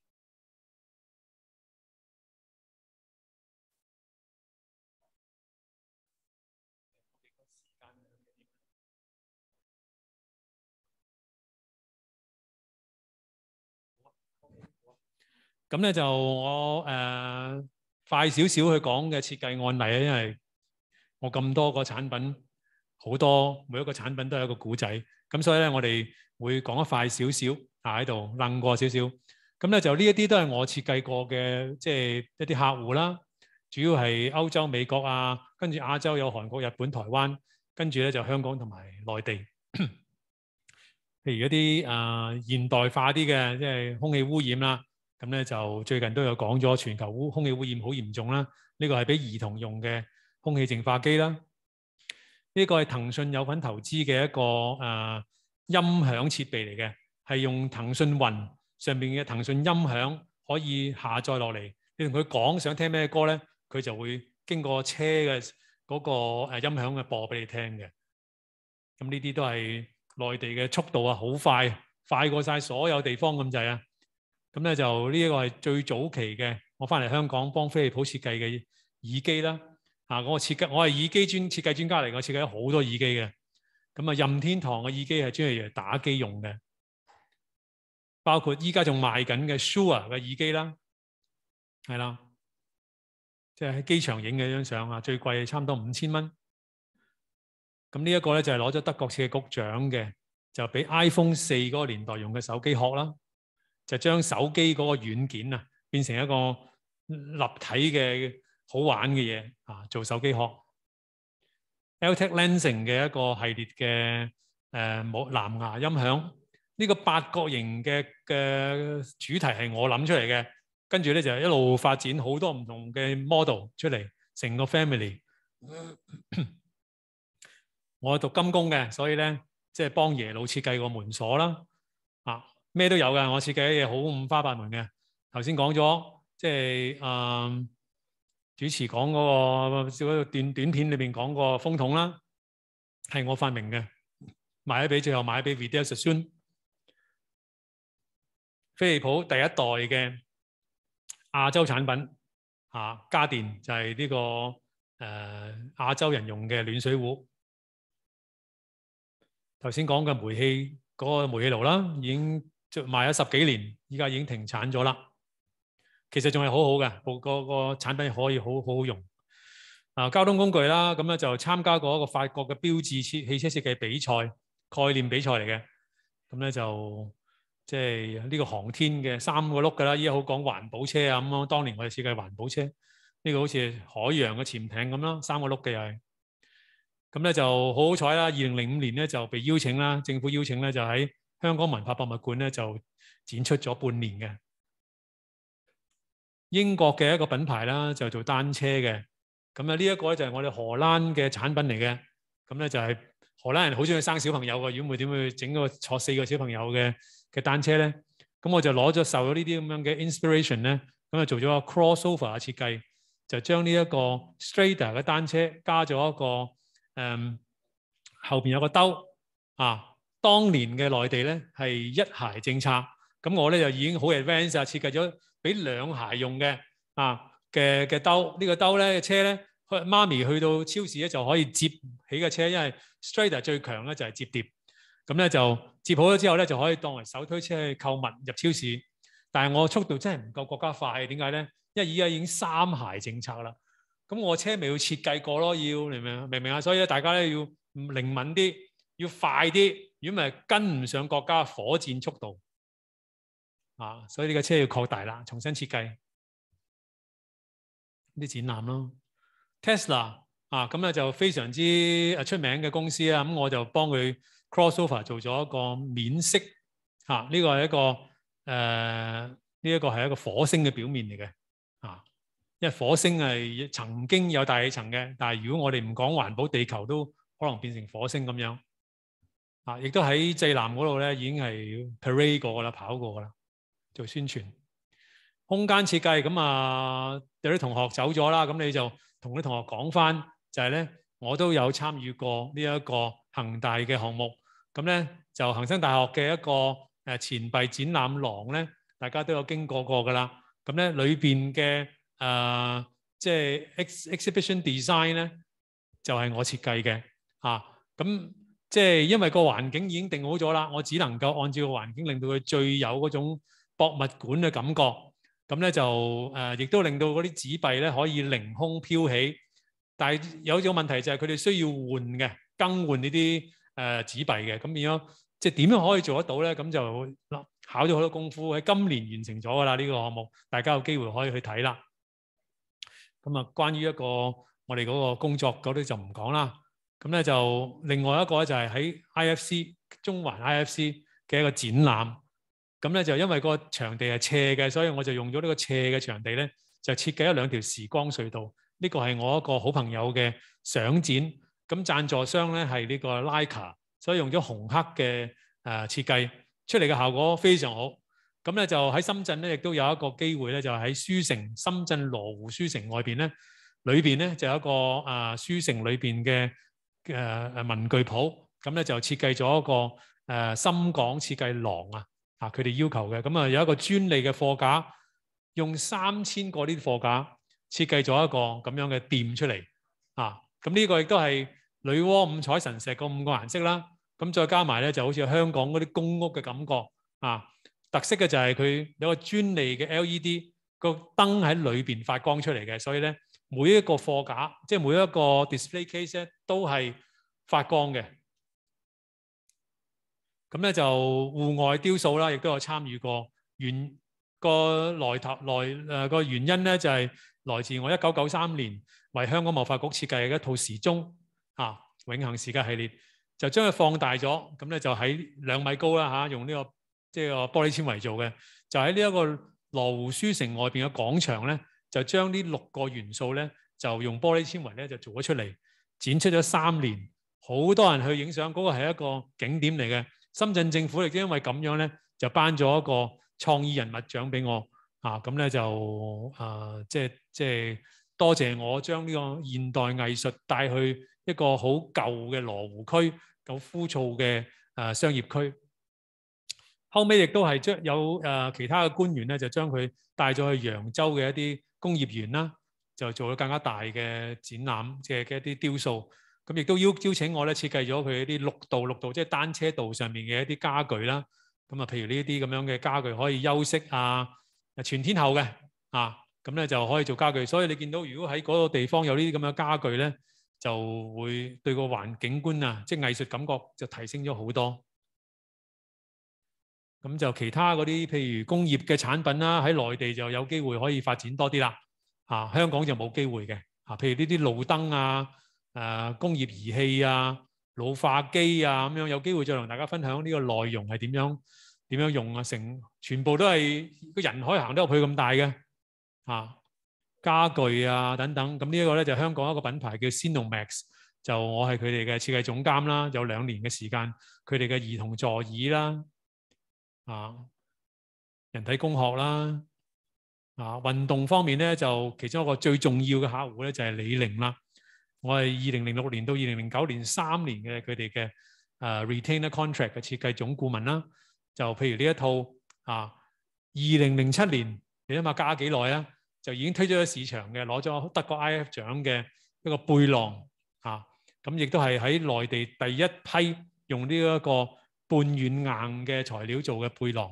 咁咧就我快少少去講嘅設計案例啊，因為我咁多個產品，好多每一個產品都有一個故仔，咁所以咧我哋會講得快少少喺度楞過少少。咁咧就呢一啲都係我設計過嘅，即係一啲客戶啦，主要係歐洲、美國啊，跟住亞洲有韓國、日本、台灣，跟住咧就香港同埋內地。譬如一啲現代化啲嘅，即係空氣污染啦。咁咧就最近都有講咗全球空氣污染好嚴重啦。呢個係俾兒童用嘅空氣淨化機啦。呢個係騰訊有份投資嘅一個音響設備嚟嘅，係用騰訊雲上面嘅騰訊音響可以下載落嚟。你同佢講想聽咩歌咧，佢就會經過車嘅嗰個音響嘅播俾你聽嘅。咁呢啲都係內地嘅速度啊，好快，快過晒所有地方咁滯啊！咁咧就呢一個係最早期嘅，我翻嚟香港幫飛利浦設計嘅耳機啦。我係耳機設計專家嚟，我設計咗好多耳機嘅。咁啊，任天堂嘅耳機係專係打機用嘅，包括依家仲賣緊嘅 Shure 嘅耳機啦，係啦，即係喺機場影嘅張相啊，最貴差唔多5000蚊。咁呢一個咧就係攞咗德國設計局獎嘅，就俾 iPhone 4嗰個年代用嘅手機殼啦，就將手機嗰個軟件啊變成一個立體嘅好玩嘅嘢啊，做手機殼。Altec Lansing 嘅一個系列嘅藍牙音響，呢個八角形嘅主題係我諗出嚟嘅，跟住咧就一路發展好多唔同嘅 model 出嚟，成個 family。我讀金工嘅，所以咧即係幫耶魯設計個門鎖啦，咩都有㗎。我設計嘅嘢好五花八門嘅。頭先講咗，即係主持講嗰個短片裏邊講個風筒啦，係我發明嘅，最後賣咗俾 Vidal Sassoon。飛利浦第一代嘅亞洲產品家電就係呢個亞洲人用嘅暖水壺。頭先講嘅煤氣嗰個煤氣爐啦，已經賣咗10幾年，依家已經停產咗啦。其實仲係好好嘅，個產品可以好好用。交通工具啦，咁咧就參加過一個法國嘅標誌汽車設計比賽，概念比賽嚟嘅。咁咧就即係呢個航天嘅3個轆㗎啦，依家好講環保車啊咁樣。當年我哋設計環保車，呢個好似海洋嘅潛艇咁啦，3個轆嘅又係。咁咧就好好彩啦！2005年咧就被邀請啦，政府邀請咧就喺香港文化博物館咧就展出咗半年嘅。英國嘅一個品牌啦，就做單車嘅。咁啊呢一個咧就係我哋荷蘭嘅產品嚟嘅。咁咧就係荷蘭人好中意生小朋友嘅，如果唔會點會整個坐4個小朋友嘅單車咧？咁我就受咗呢啲咁樣嘅 inspiration 咧，咁啊做咗個 crossover 嘅設計，就將呢一個 Strada 嘅單車加咗一個。後邊有個兜當年嘅內地咧係一孩政策，咁我咧就已經好 advanced 設計咗俾2孩用嘅嘅兜。呢個兜咧車咧，媽咪去到超市咧就可以接起嘅車，因為 Strada 最強咧就係摺疊。咁咧就接好咗之後咧就可以當為手推車去購物入超市。但係我速度真係唔夠國家快，點解咧？因為依家已經3孩政策啦。咁我車咪要設計過咯，要明唔明啊？所以咧，大家咧要靈敏啲，要快啲，如果唔係跟唔上國家火箭速度所以呢個車要擴大啦，重新設計啲展覽咯。Tesla 咁咧就非常之出名嘅公司啦，咁我就幫佢 crossover 做咗一個免色呢個係一個呢一個係一個火星嘅表面嚟嘅因為火星係曾經有大氣層嘅，但係如果我哋唔講環保，地球都可能變成火星咁樣亦都喺濟南嗰度咧已經係 parade 過噶啦，跑過噶啦，做宣傳。空間設計咁有啲同學走咗啦，咁你就同啲同學講翻，就係咧我都有參與過呢一個恒大嘅項目，咁咧就恒生大學嘅一個錢幣展覽廊咧，大家都有經過噶啦，咁咧裏邊嘅即係 exhibition design 咧，就係我設計嘅咁即係因為個環境已經定好咗啦，我只能夠按照個環境令到佢最有嗰種博物館嘅感覺，咁咧就亦都令到嗰啲紙幣咧可以凌空飄起。但係有種問題就係佢哋需要更換呢啲紙幣嘅，咁變咗即係點樣可以做得到咧？咁就考咗好多功夫，喺今年完成咗㗎啦呢個項目，大家有機會可以去睇啦。咁關於一個我哋嗰個工作嗰啲就唔講啦。咁咧就另外一個咧就係喺 IFC 中環 IFC 嘅一個展覽。咁咧就因為個場地係斜嘅，所以我就用咗呢個斜嘅場地咧，就設計咗2條時光隧道。呢個係我一個好朋友嘅相展。咁贊助商咧係呢個 Leica， 所以用咗紅黑嘅設計出嚟嘅效果非常好。咁咧就喺深圳咧亦都有一個機會咧，就喺書城深圳羅湖書城外邊咧裏邊咧就有一個書城裏邊嘅文具鋪，咁咧就設計咗一個深港設計廊啊，佢哋要求嘅，咁啊有一個專利嘅貨架，用3000個呢啲貨架設計咗一個咁樣嘅店出嚟啊，咁呢個亦都係女媧五彩神石個5個顏色啦，咁再加埋咧就好似香港嗰啲公屋嘅感覺啊，特色嘅就係佢有個專利嘅 LED 個燈喺裏邊發光出嚟嘅，所以咧每一個貨架即係每一個 display case 咧都係發光嘅。咁咧就戶外雕塑啦，亦都有參與過。個原因咧就係來自我1993年為香港貿發局設計嘅一套時鐘永恆時間系列，就將佢放大咗，咁咧就喺2米高啦用呢個即係個玻璃纖維做嘅，就喺呢一個羅湖書城外邊嘅廣場咧，就將呢6個元素咧就用玻璃纖維咧就做咗出嚟，展出咗3年，好多人去影相，嗰個係一個景點嚟嘅。深圳政府亦都因為咁樣咧，就頒咗一個創意人物獎俾我咁咧就即係多謝我將呢個現代藝術帶去一個好舊嘅羅湖區，好枯燥嘅商業區。後尾亦都係將有其他嘅官員咧，就將佢帶咗去揚州嘅一啲工業園啦，就做咗更加大嘅展覽，即係嘅一啲雕塑。咁亦都邀請我咧設計咗佢一啲綠道，即係單車道上面嘅一啲家具啦。咁啊，譬如呢啲咁樣嘅家具可以休息全天候嘅咁咧就可以做家具。所以你見到如果喺嗰個地方有呢啲咁嘅家具咧，就會對個環境觀即係藝術感覺就提升咗好多。咁就其他嗰啲譬如工業嘅產品啦，喺內地就有機會可以發展多啲啦。香港就冇機會嘅。譬如呢啲路燈工業儀器老化機咁樣，有機會再同大家分享呢個內容係點樣用全部都係個人可以行得入去咁大嘅家具等等。咁呢一個咧就香港一個品牌叫 Sinomax， 就我係佢哋嘅設計總監啦，有2年嘅時間。佢哋嘅兒童座椅啦人體工學啦運動方面咧，就其中一個最重要嘅客戶咧就係李寧啦。我係2006年到2009年3年嘅佢哋嘅retainer contract 嘅設計總顧問啦。就譬如呢一套2007年，你諗下加幾耐啊？就已經推咗市場嘅，攞咗德國 IF 獎嘅一個背囊咁亦都係喺內地第一批用呢一個半軟硬嘅材料做嘅背囊。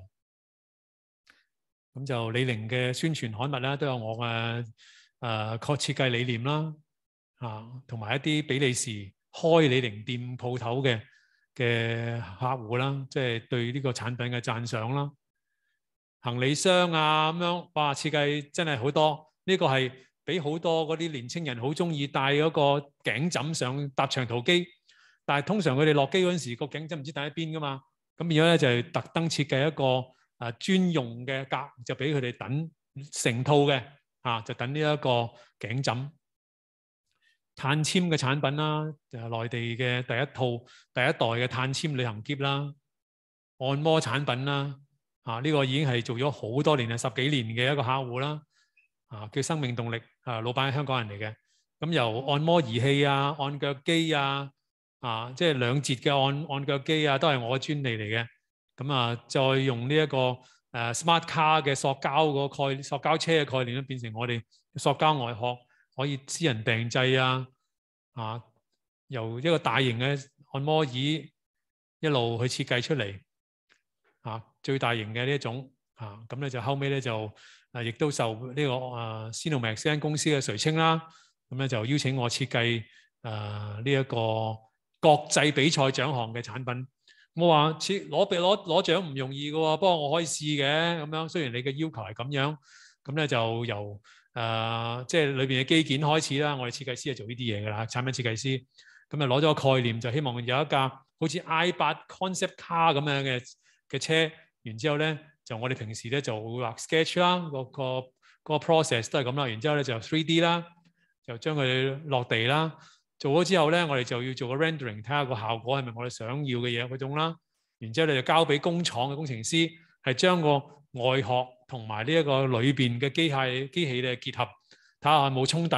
咁就李寧嘅宣傳刊物咧都有我嘅設計理念啦。同埋一啲比利時開李寧店鋪頭嘅客戶啦，即係對呢個產品嘅讚賞啦。行李箱咁樣，哇！設計真係好多。呢個係俾好多嗰啲年青人好中意帶嗰個頸枕上搭長途機，但係通常佢哋落機嗰陣時個頸枕唔知帶喺邊噶嘛，咁變咗咧就係特登設計一個專用嘅格，就俾佢哋等成套嘅就等呢一個頸枕。碳纖嘅產品啦，內地嘅第一代嘅碳纖旅行篋啦，按摩產品啦，呢個已經係做咗好多年10幾年嘅一個客戶啦，叫生命動力，老闆係香港人嚟嘅。咁由按摩儀器按腳機即係2節嘅按腳機都係我嘅專利嚟嘅。咁再用呢一個smart car 嘅塑膠車嘅概念，變成我哋塑膠外殼。可以私人訂製由一個大型嘅按摩椅一路去設計出嚟最大型嘅呢一種咁咧就後尾咧就亦都受呢個Sinomax 間公司嘅垂青啦，咁咧就邀請我設計呢一個國際比賽獎項嘅產品。我話攞獎唔容易嘅喎，不過我可以試嘅咁樣。雖然你嘅要求係咁樣，咁咧就由即係裏邊嘅機件開始啦，我哋設計師係做呢啲嘢㗎啦，產品設計師。咁就攞咗個概念，就希望有一架好似 i8 concept car 咁樣嘅車。然之後咧，就我哋平時咧就會畫 sketch 啦，個 process 都係咁啦。然之後咧就 3D 啦，就將佢落地啦。做咗之後咧，我哋就要做個 rendering， 睇下個效果係咪我哋想要嘅嘢嗰種啦。然之後你就交俾工廠嘅工程師，係將個外殼同埋呢一個裏邊嘅機器咧結合，睇下有冇衝突，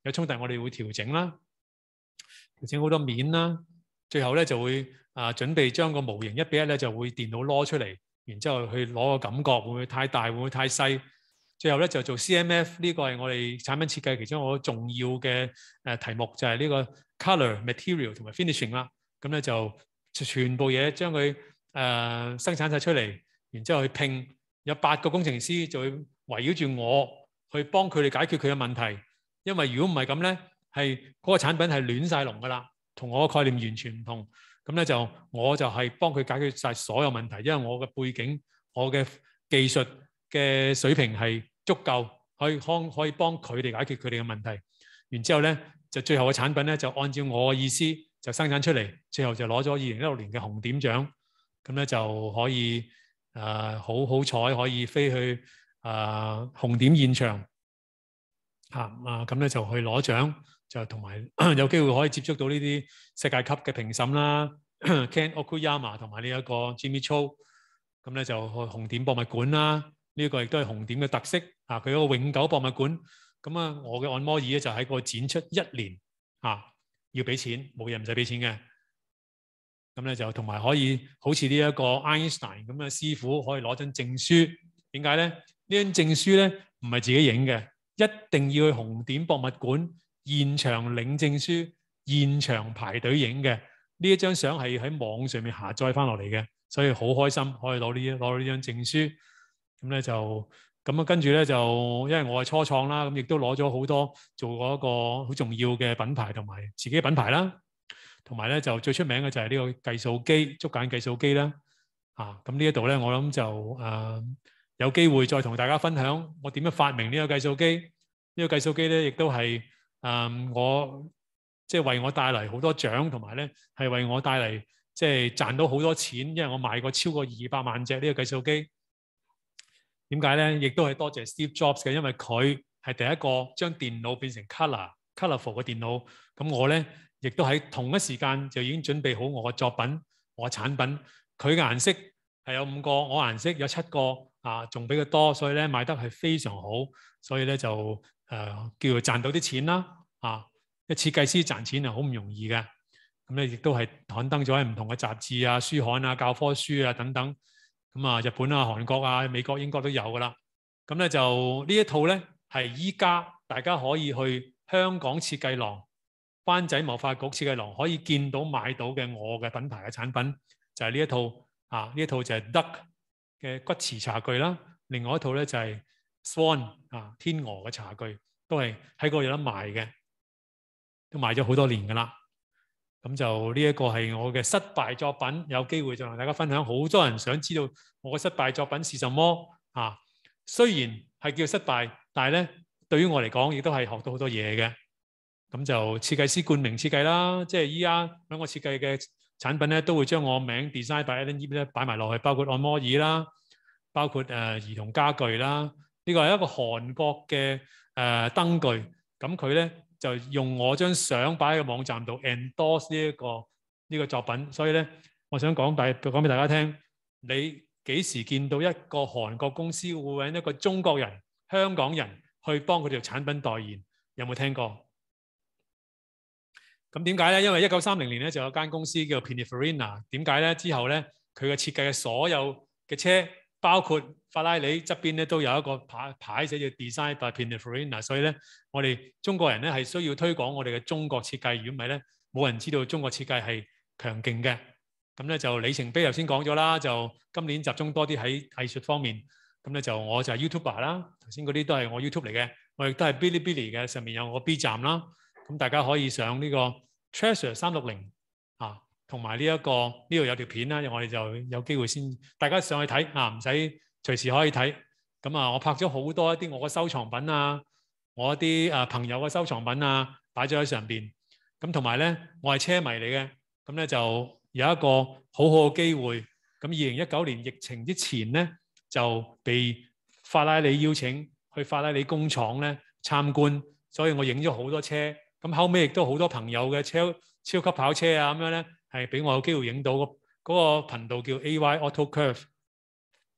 有衝突我哋會調整啦，調整好多面啦，最後咧就會準備將個模型1:1咧就會電腦攞出嚟，然之後去攞個感覺會唔會太大，會唔會太細？最後咧就做 CMF， 呢個係我哋產品設計其中一個重要嘅題目，就係呢個 colour、material 同埋 finishing 啦。咁咧就全部嘢將佢生產晒出嚟，然之後去拼。有8個工程師就會圍繞住我去幫佢哋解決佢嘅問題。因為如果唔係咁咧，係嗰個產品係亂晒龍噶啦，同我嘅概念完全唔同。咁咧我就係幫佢解決晒所有問題，因為我嘅背景、我嘅技術嘅水平係足夠，可以幫佢哋解決佢哋嘅問題。然之後咧，就最後嘅產品咧就按照我嘅意思就生產出嚟，最後就攞咗2016年嘅紅點獎。咁咧就可以好彩可以飛去紅點現場咁咧就去攞獎，就同埋有機會可以接觸到呢啲世界級嘅評審啦，Ken Okuyama 同埋呢一個 Jimmy Cho。咁咧就去紅點博物館啦，呢個亦都係紅點嘅特色佢有個永久博物館。咁我嘅按摩椅咧就喺個展出1年要俾錢，冇嘢唔使俾錢嘅。咁咧就同埋可以好似呢一個 Einstein 咁嘅師傅可以攞張證書。點解咧？呢張證書咧唔係自己影嘅，一定要去紅點博物館現場領證書，現場排隊影嘅。呢一張相係喺網上面下載翻落嚟嘅，所以好開心可以攞到呢張證書。咁咧就跟住咧就因為我係初創啦，咁亦都攞咗好多做過一個好重要嘅品牌同埋自己嘅品牌啦。同埋咧就最出名嘅就係呢個計數機，竹簡計數機啦。咁呢一度咧，我諗就有機會再同大家分享我點樣發明呢個計數機。呢個計數機咧，亦都係我即係為我帶嚟好多獎，同埋咧係為我帶嚟即係賺到好多錢，因為我賣過超過200萬隻呢個計數機。點解咧？亦都係多謝 Steve Jobs 嘅，因為佢係第一個將電腦變成 colorful 嘅電腦。咁我咧亦都喺同一時間就已經準備好我嘅作品、我嘅產品。佢嘅顏色係有5個，我顏色有7個，仲比佢多，所以咧賣得係非常好。所以咧就叫做賺到啲錢啦。設計師賺錢係好唔容易嘅。咁咧亦都係刊登咗喺唔同嘅雜誌啊、書刊啊、教科書啊等等。咁日本啊、韓國啊、美國、英國都有噶啦。咁咧就呢一套咧係依家大家可以去香港設計廊、灣仔貿發局設計廊可以見到買到嘅我嘅品牌嘅產品，就係呢一套呢一套就係 Duck 嘅骨瓷茶具啦。另外一套咧就係 Swan 天鵝嘅茶具，都係喺嗰度有得賣嘅，都賣咗好多年噶啦。咁就呢一個係我嘅失敗作品，有機會就同大家分享。好多人想知道我嘅失敗作品是什麼雖然係叫失敗，但係咧對於我嚟講，亦都係學到好多嘢嘅。咁就設計師冠名設計啦，即係依家喺我設計嘅產品咧，都會將我名 Design by Alan Yip 咧擺埋落去，包括按摩椅啦，包括兒童家具啦。呢個係一個韓國嘅燈具，咁佢咧就用我張相擺喺個網站度 endorse 呢個作品。所以咧，我想講俾大家聽，你幾時見到一個韓國公司會揾一個中國人、香港人去幫佢哋產品代言？有冇聽過？咁點解咧？因為1930年咧就有間公司叫 Pininfarina。點解咧？之後咧佢嘅設計嘅所有嘅車，包括法拉利側邊咧都有一個牌寫住 Design by Pininfarina。所以咧，我哋中國人咧係需要推廣我哋嘅中國設計。如果唔係咧，冇人知道中國設計係強勁嘅。咁咧就里程碑頭先講咗啦，就今年集中多啲喺藝術方面。咁咧就我就係 YouTuber 啦，頭先嗰啲都係我 YouTube 嚟嘅，我亦都係 Bilibili 嘅，上面有我 B 站啦。咁大家可以上呢個 Treasure 360同埋呢一個呢度有條片啦，我哋就有機會先大家上去睇唔使隨時可以睇。咁我拍咗好多一啲我嘅收藏品啊，我一啲朋友嘅收藏品啊，擺咗喺上邊。咁同埋咧，我係車迷嚟嘅，咁咧就有一個好好嘅機會。咁2019年疫情之前咧，就被法拉利邀請去法拉利工廠咧參觀，所以我影咗好多車。咁後尾亦都好多朋友嘅超級跑車啊咁樣咧，係俾我有機會影到嗰個頻道叫 AY Auto Curve。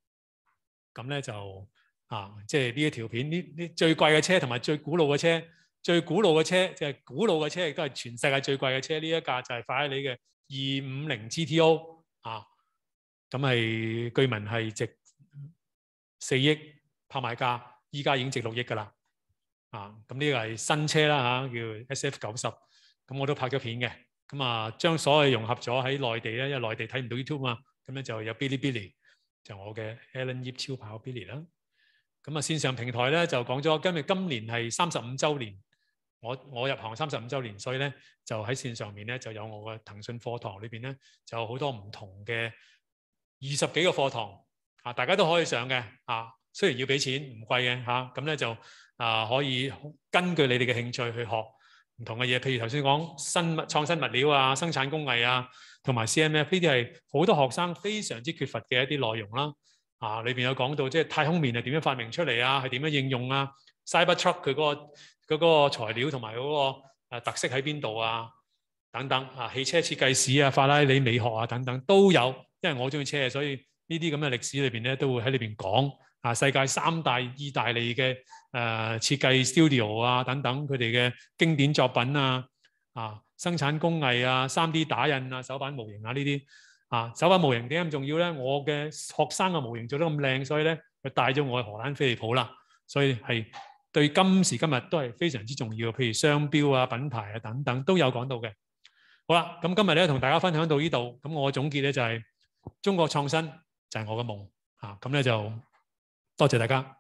咁咧就即係呢一條片，呢最貴嘅車同埋最古老嘅車， 最古老嘅車，就係古老嘅車，亦都係全世界最貴嘅車。呢一架就係法拉利嘅250 GTO 啊，咁係據聞係值4億拍賣價，依家已經值6億㗎啦。啊，咁呢個係新車啦嚇，叫 SF90。咁我都拍咗片嘅，咁啊將所有融合咗喺內地咧，因為內地睇唔到 YouTube 嘛，咁咧就有 Bilibili，就我嘅 Alan 葉超跑 Billy 啦。咁啊線上平台咧就講咗今年係35週年，我入行35週年，所以咧就喺線上面咧就有我嘅騰訊課堂裏邊咧就有好多唔同嘅20幾個課堂啊，大家都可以上嘅啊，雖然要俾錢唔貴嘅嚇，咁咧就可以根據你哋嘅興趣去學唔同嘅嘢，譬如頭先講創新物料啊、生產工藝啊，同埋 CMF 呢啲係好多學生非常之缺乏嘅一啲內容啦。啊，裏邊有講到即係太空棉係點樣發明出嚟啊，係點樣應用啊 ，Cybertruck 佢嗰個材料同埋嗰個特色喺邊度啊，等等啊，汽車設計史啊、法拉利美學啊等等都有，因為我中意車，所以呢啲咁嘅歷史裏邊咧都會喺裏邊講啊，世界3大意大利嘅設計 studio 啊等等佢哋嘅經典作品啊，生產工藝啊、3D 打印啊、手板模型啊呢啲。手板模型點解咁重要咧？我嘅學生嘅模型做得咁靚，所以咧佢帶咗我去荷蘭飛利浦啦。所以係對今時今日都係非常之重要。譬如商標啊、品牌啊等等都有講到嘅。好啦，咁今日咧同大家分享到呢度。咁我總結咧就係中國創新就係我嘅夢。咁咧就多謝大家。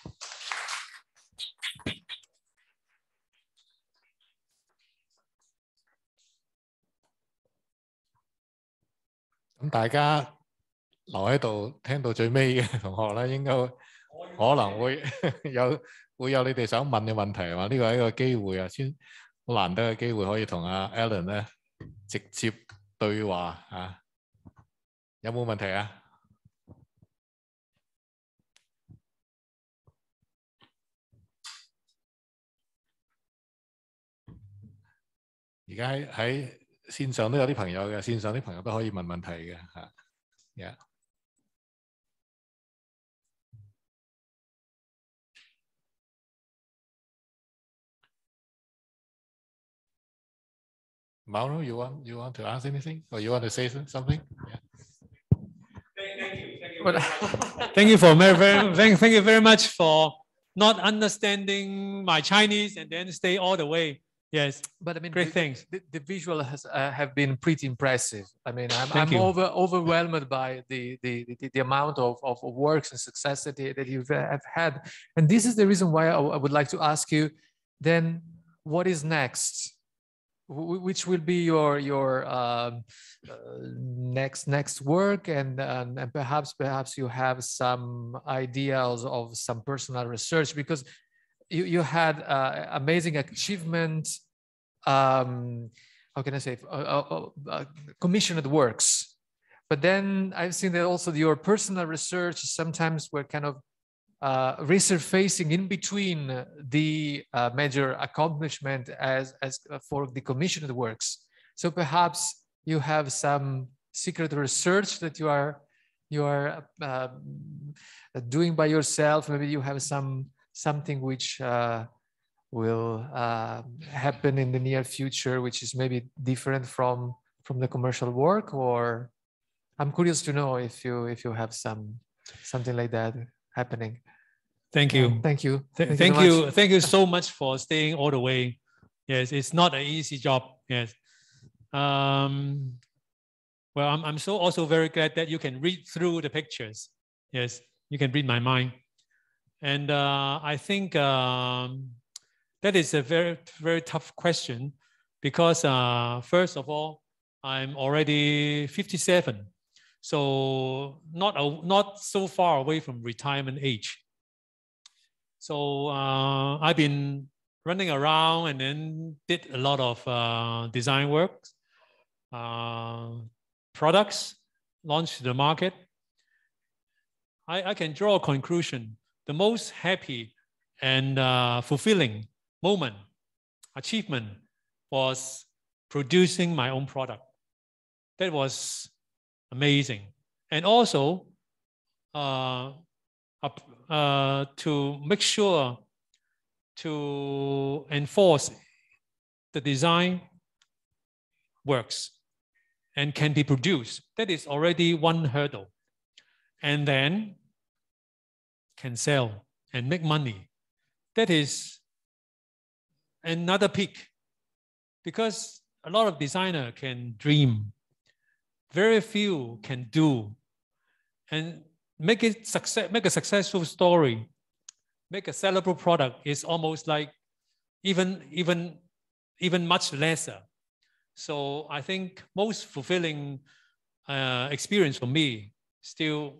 咁大家留喺度聽到最尾嘅同學咧，應該可能會有你哋想問嘅問題係嘛？呢個係一個機會啊，先好難得嘅機會可以同阿 Alan 咧直接對話啊！有冇問題啊？而家喺線上都有啲朋友嘅，線上啲朋友都可以問問題嘅嚇。Yeah. Mauro, you want to ask anything, or you want to say something? Yeah. Thank you very much for not understanding my Chinese and then stay all the way. Yes, but I mean, great things. The visual has have been pretty impressive. I mean, I'm you. overwhelmed by the amount of works and success that you have had, and this is the reason why I would like to ask you. Then, what is next? Which will be your next work, and perhaps you have some ideas of some personal research, because you had amazing achievement. How can I say? Commissioned works, but then I've seen that also your personal research sometimes were kind of resurfacing in between the major accomplishment as for the commissioned works. So perhaps you have some secret research that you are doing by yourself. Maybe you have something which will happen in the near future, which is maybe different from the commercial work. Or I'm curious to know if you have something like that happening. Thank you. Thank you. Thank you so much for staying all the way. Yes, it's not an easy job. Yes. Well, I'm so also very glad that you can read through the pictures. Yes, you can read my mind. And I think that is a very, very tough question, because first of all, I'm already 57. So not so far away from retirement age. So I've been running around and then did a lot of design work, products launched to the market. I can draw a conclusion. The most happy and fulfilling moment, achievement, was producing my own product. That was amazing. And also to make sure to enforce the design works and can be produced. That is already one hurdle. And then can sell and make money. That is another peak, because a lot of designers can dream, very few can do, and make a successful story, make a sellable product is almost like even much lesser. So I think most fulfilling experience for me still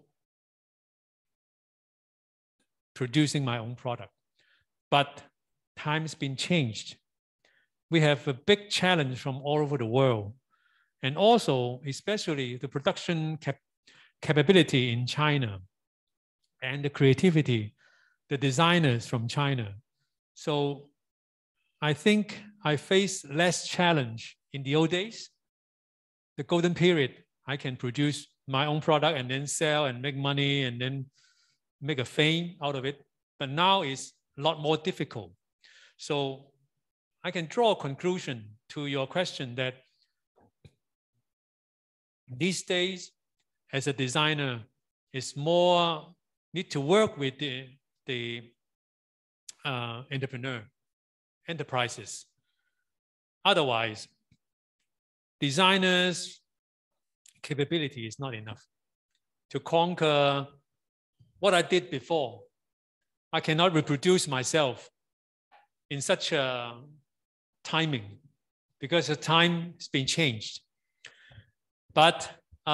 producing my own product. But time's been changed. We have a big challenge from all over the world. And also, especially the production capability in China and the creativity, the designers from China. So I think I face less challenge in the old days. The golden period, I can produce my own product and then sell and make money and then make a fame out of it. But now it's a lot more difficult. So I can draw a conclusion to your question that these days, as a designer, it's more need to work with the enterprises. Otherwise, designers' capability is not enough to conquer what I did before. I cannot reproduce myself in such a timing because the time has been changed. But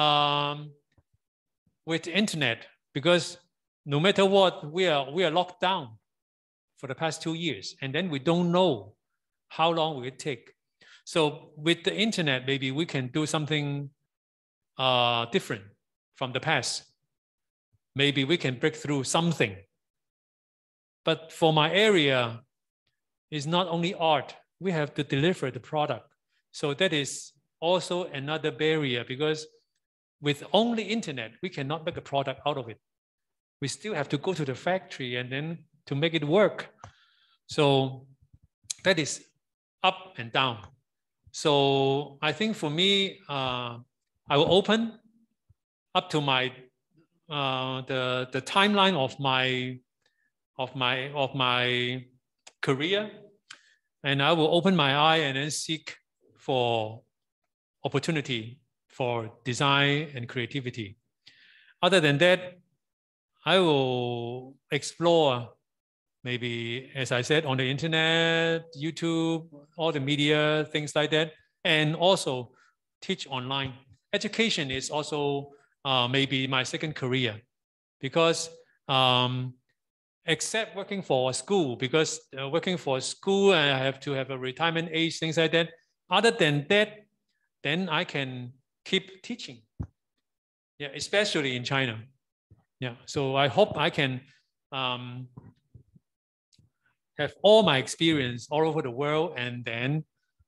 with the internet, because no matter what, we are locked down for the past 2 years, and then we don't know how long will it take. So with the internet, maybe we can do something different from the past. Maybe we can break through something. But for my area, it's not only art. We have to deliver the product. So that is also another barrier, because with only internet, we cannot make a product out of it. We still have to go to the factory and then to make it work. So that is up and down. So I think for me, I will open up to my the timeline of my career, and I will open my eye and then seek for opportunity for design and creativity. Other than that, I will explore maybe, as I said, on the internet, YouTube, all the media, things like that, and also teach online. Education is also maybe my second career, because except working for a school, because working for a school, I have to have a retirement age, things like that. Other than that, then I can keep teaching. Yeah, especially in China. Yeah, so I hope I can have all my experience all over the world and then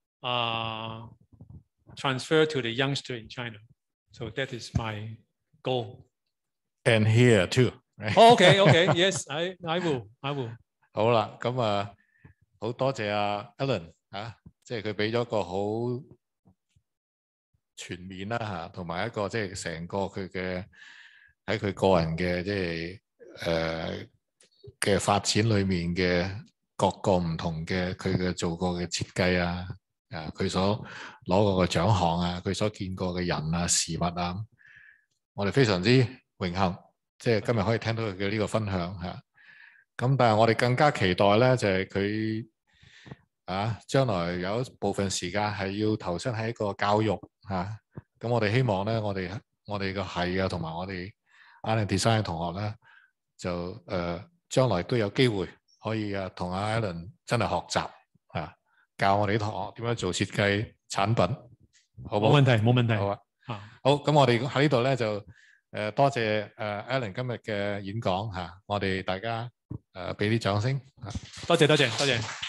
transfer to the youngster in China. So that is my goal. And here too, right? Okay, yes, I will. 好啦，咁啊，好多謝阿 Alan 啊，即係佢俾咗個好全面啦嚇，同埋一個即係成個佢嘅喺佢個人嘅即係嘅發展裏面嘅各個唔同嘅佢嘅做過嘅設計啊，佢所攞過嘅獎項啊，佢所見過嘅人啊事物啊，我哋非常之榮幸，即係今日可以聽到佢嘅呢個分享嚇。咁但係我哋更加期待咧，就係佢將來有一部分時間係要投身喺一個教育嚇。咁我哋希望咧，我哋個系啊，同埋我哋 Art and Design 嘅同學咧，就將來都有機會可以同阿 Alan 真係學習嚇，教我哋啲同學點樣做設計產品，好冇？ 冇問題。 好啊，好，咁我哋喺呢度咧就多謝Alan 今日嘅演講嚇，我哋大家俾啲掌聲。多謝。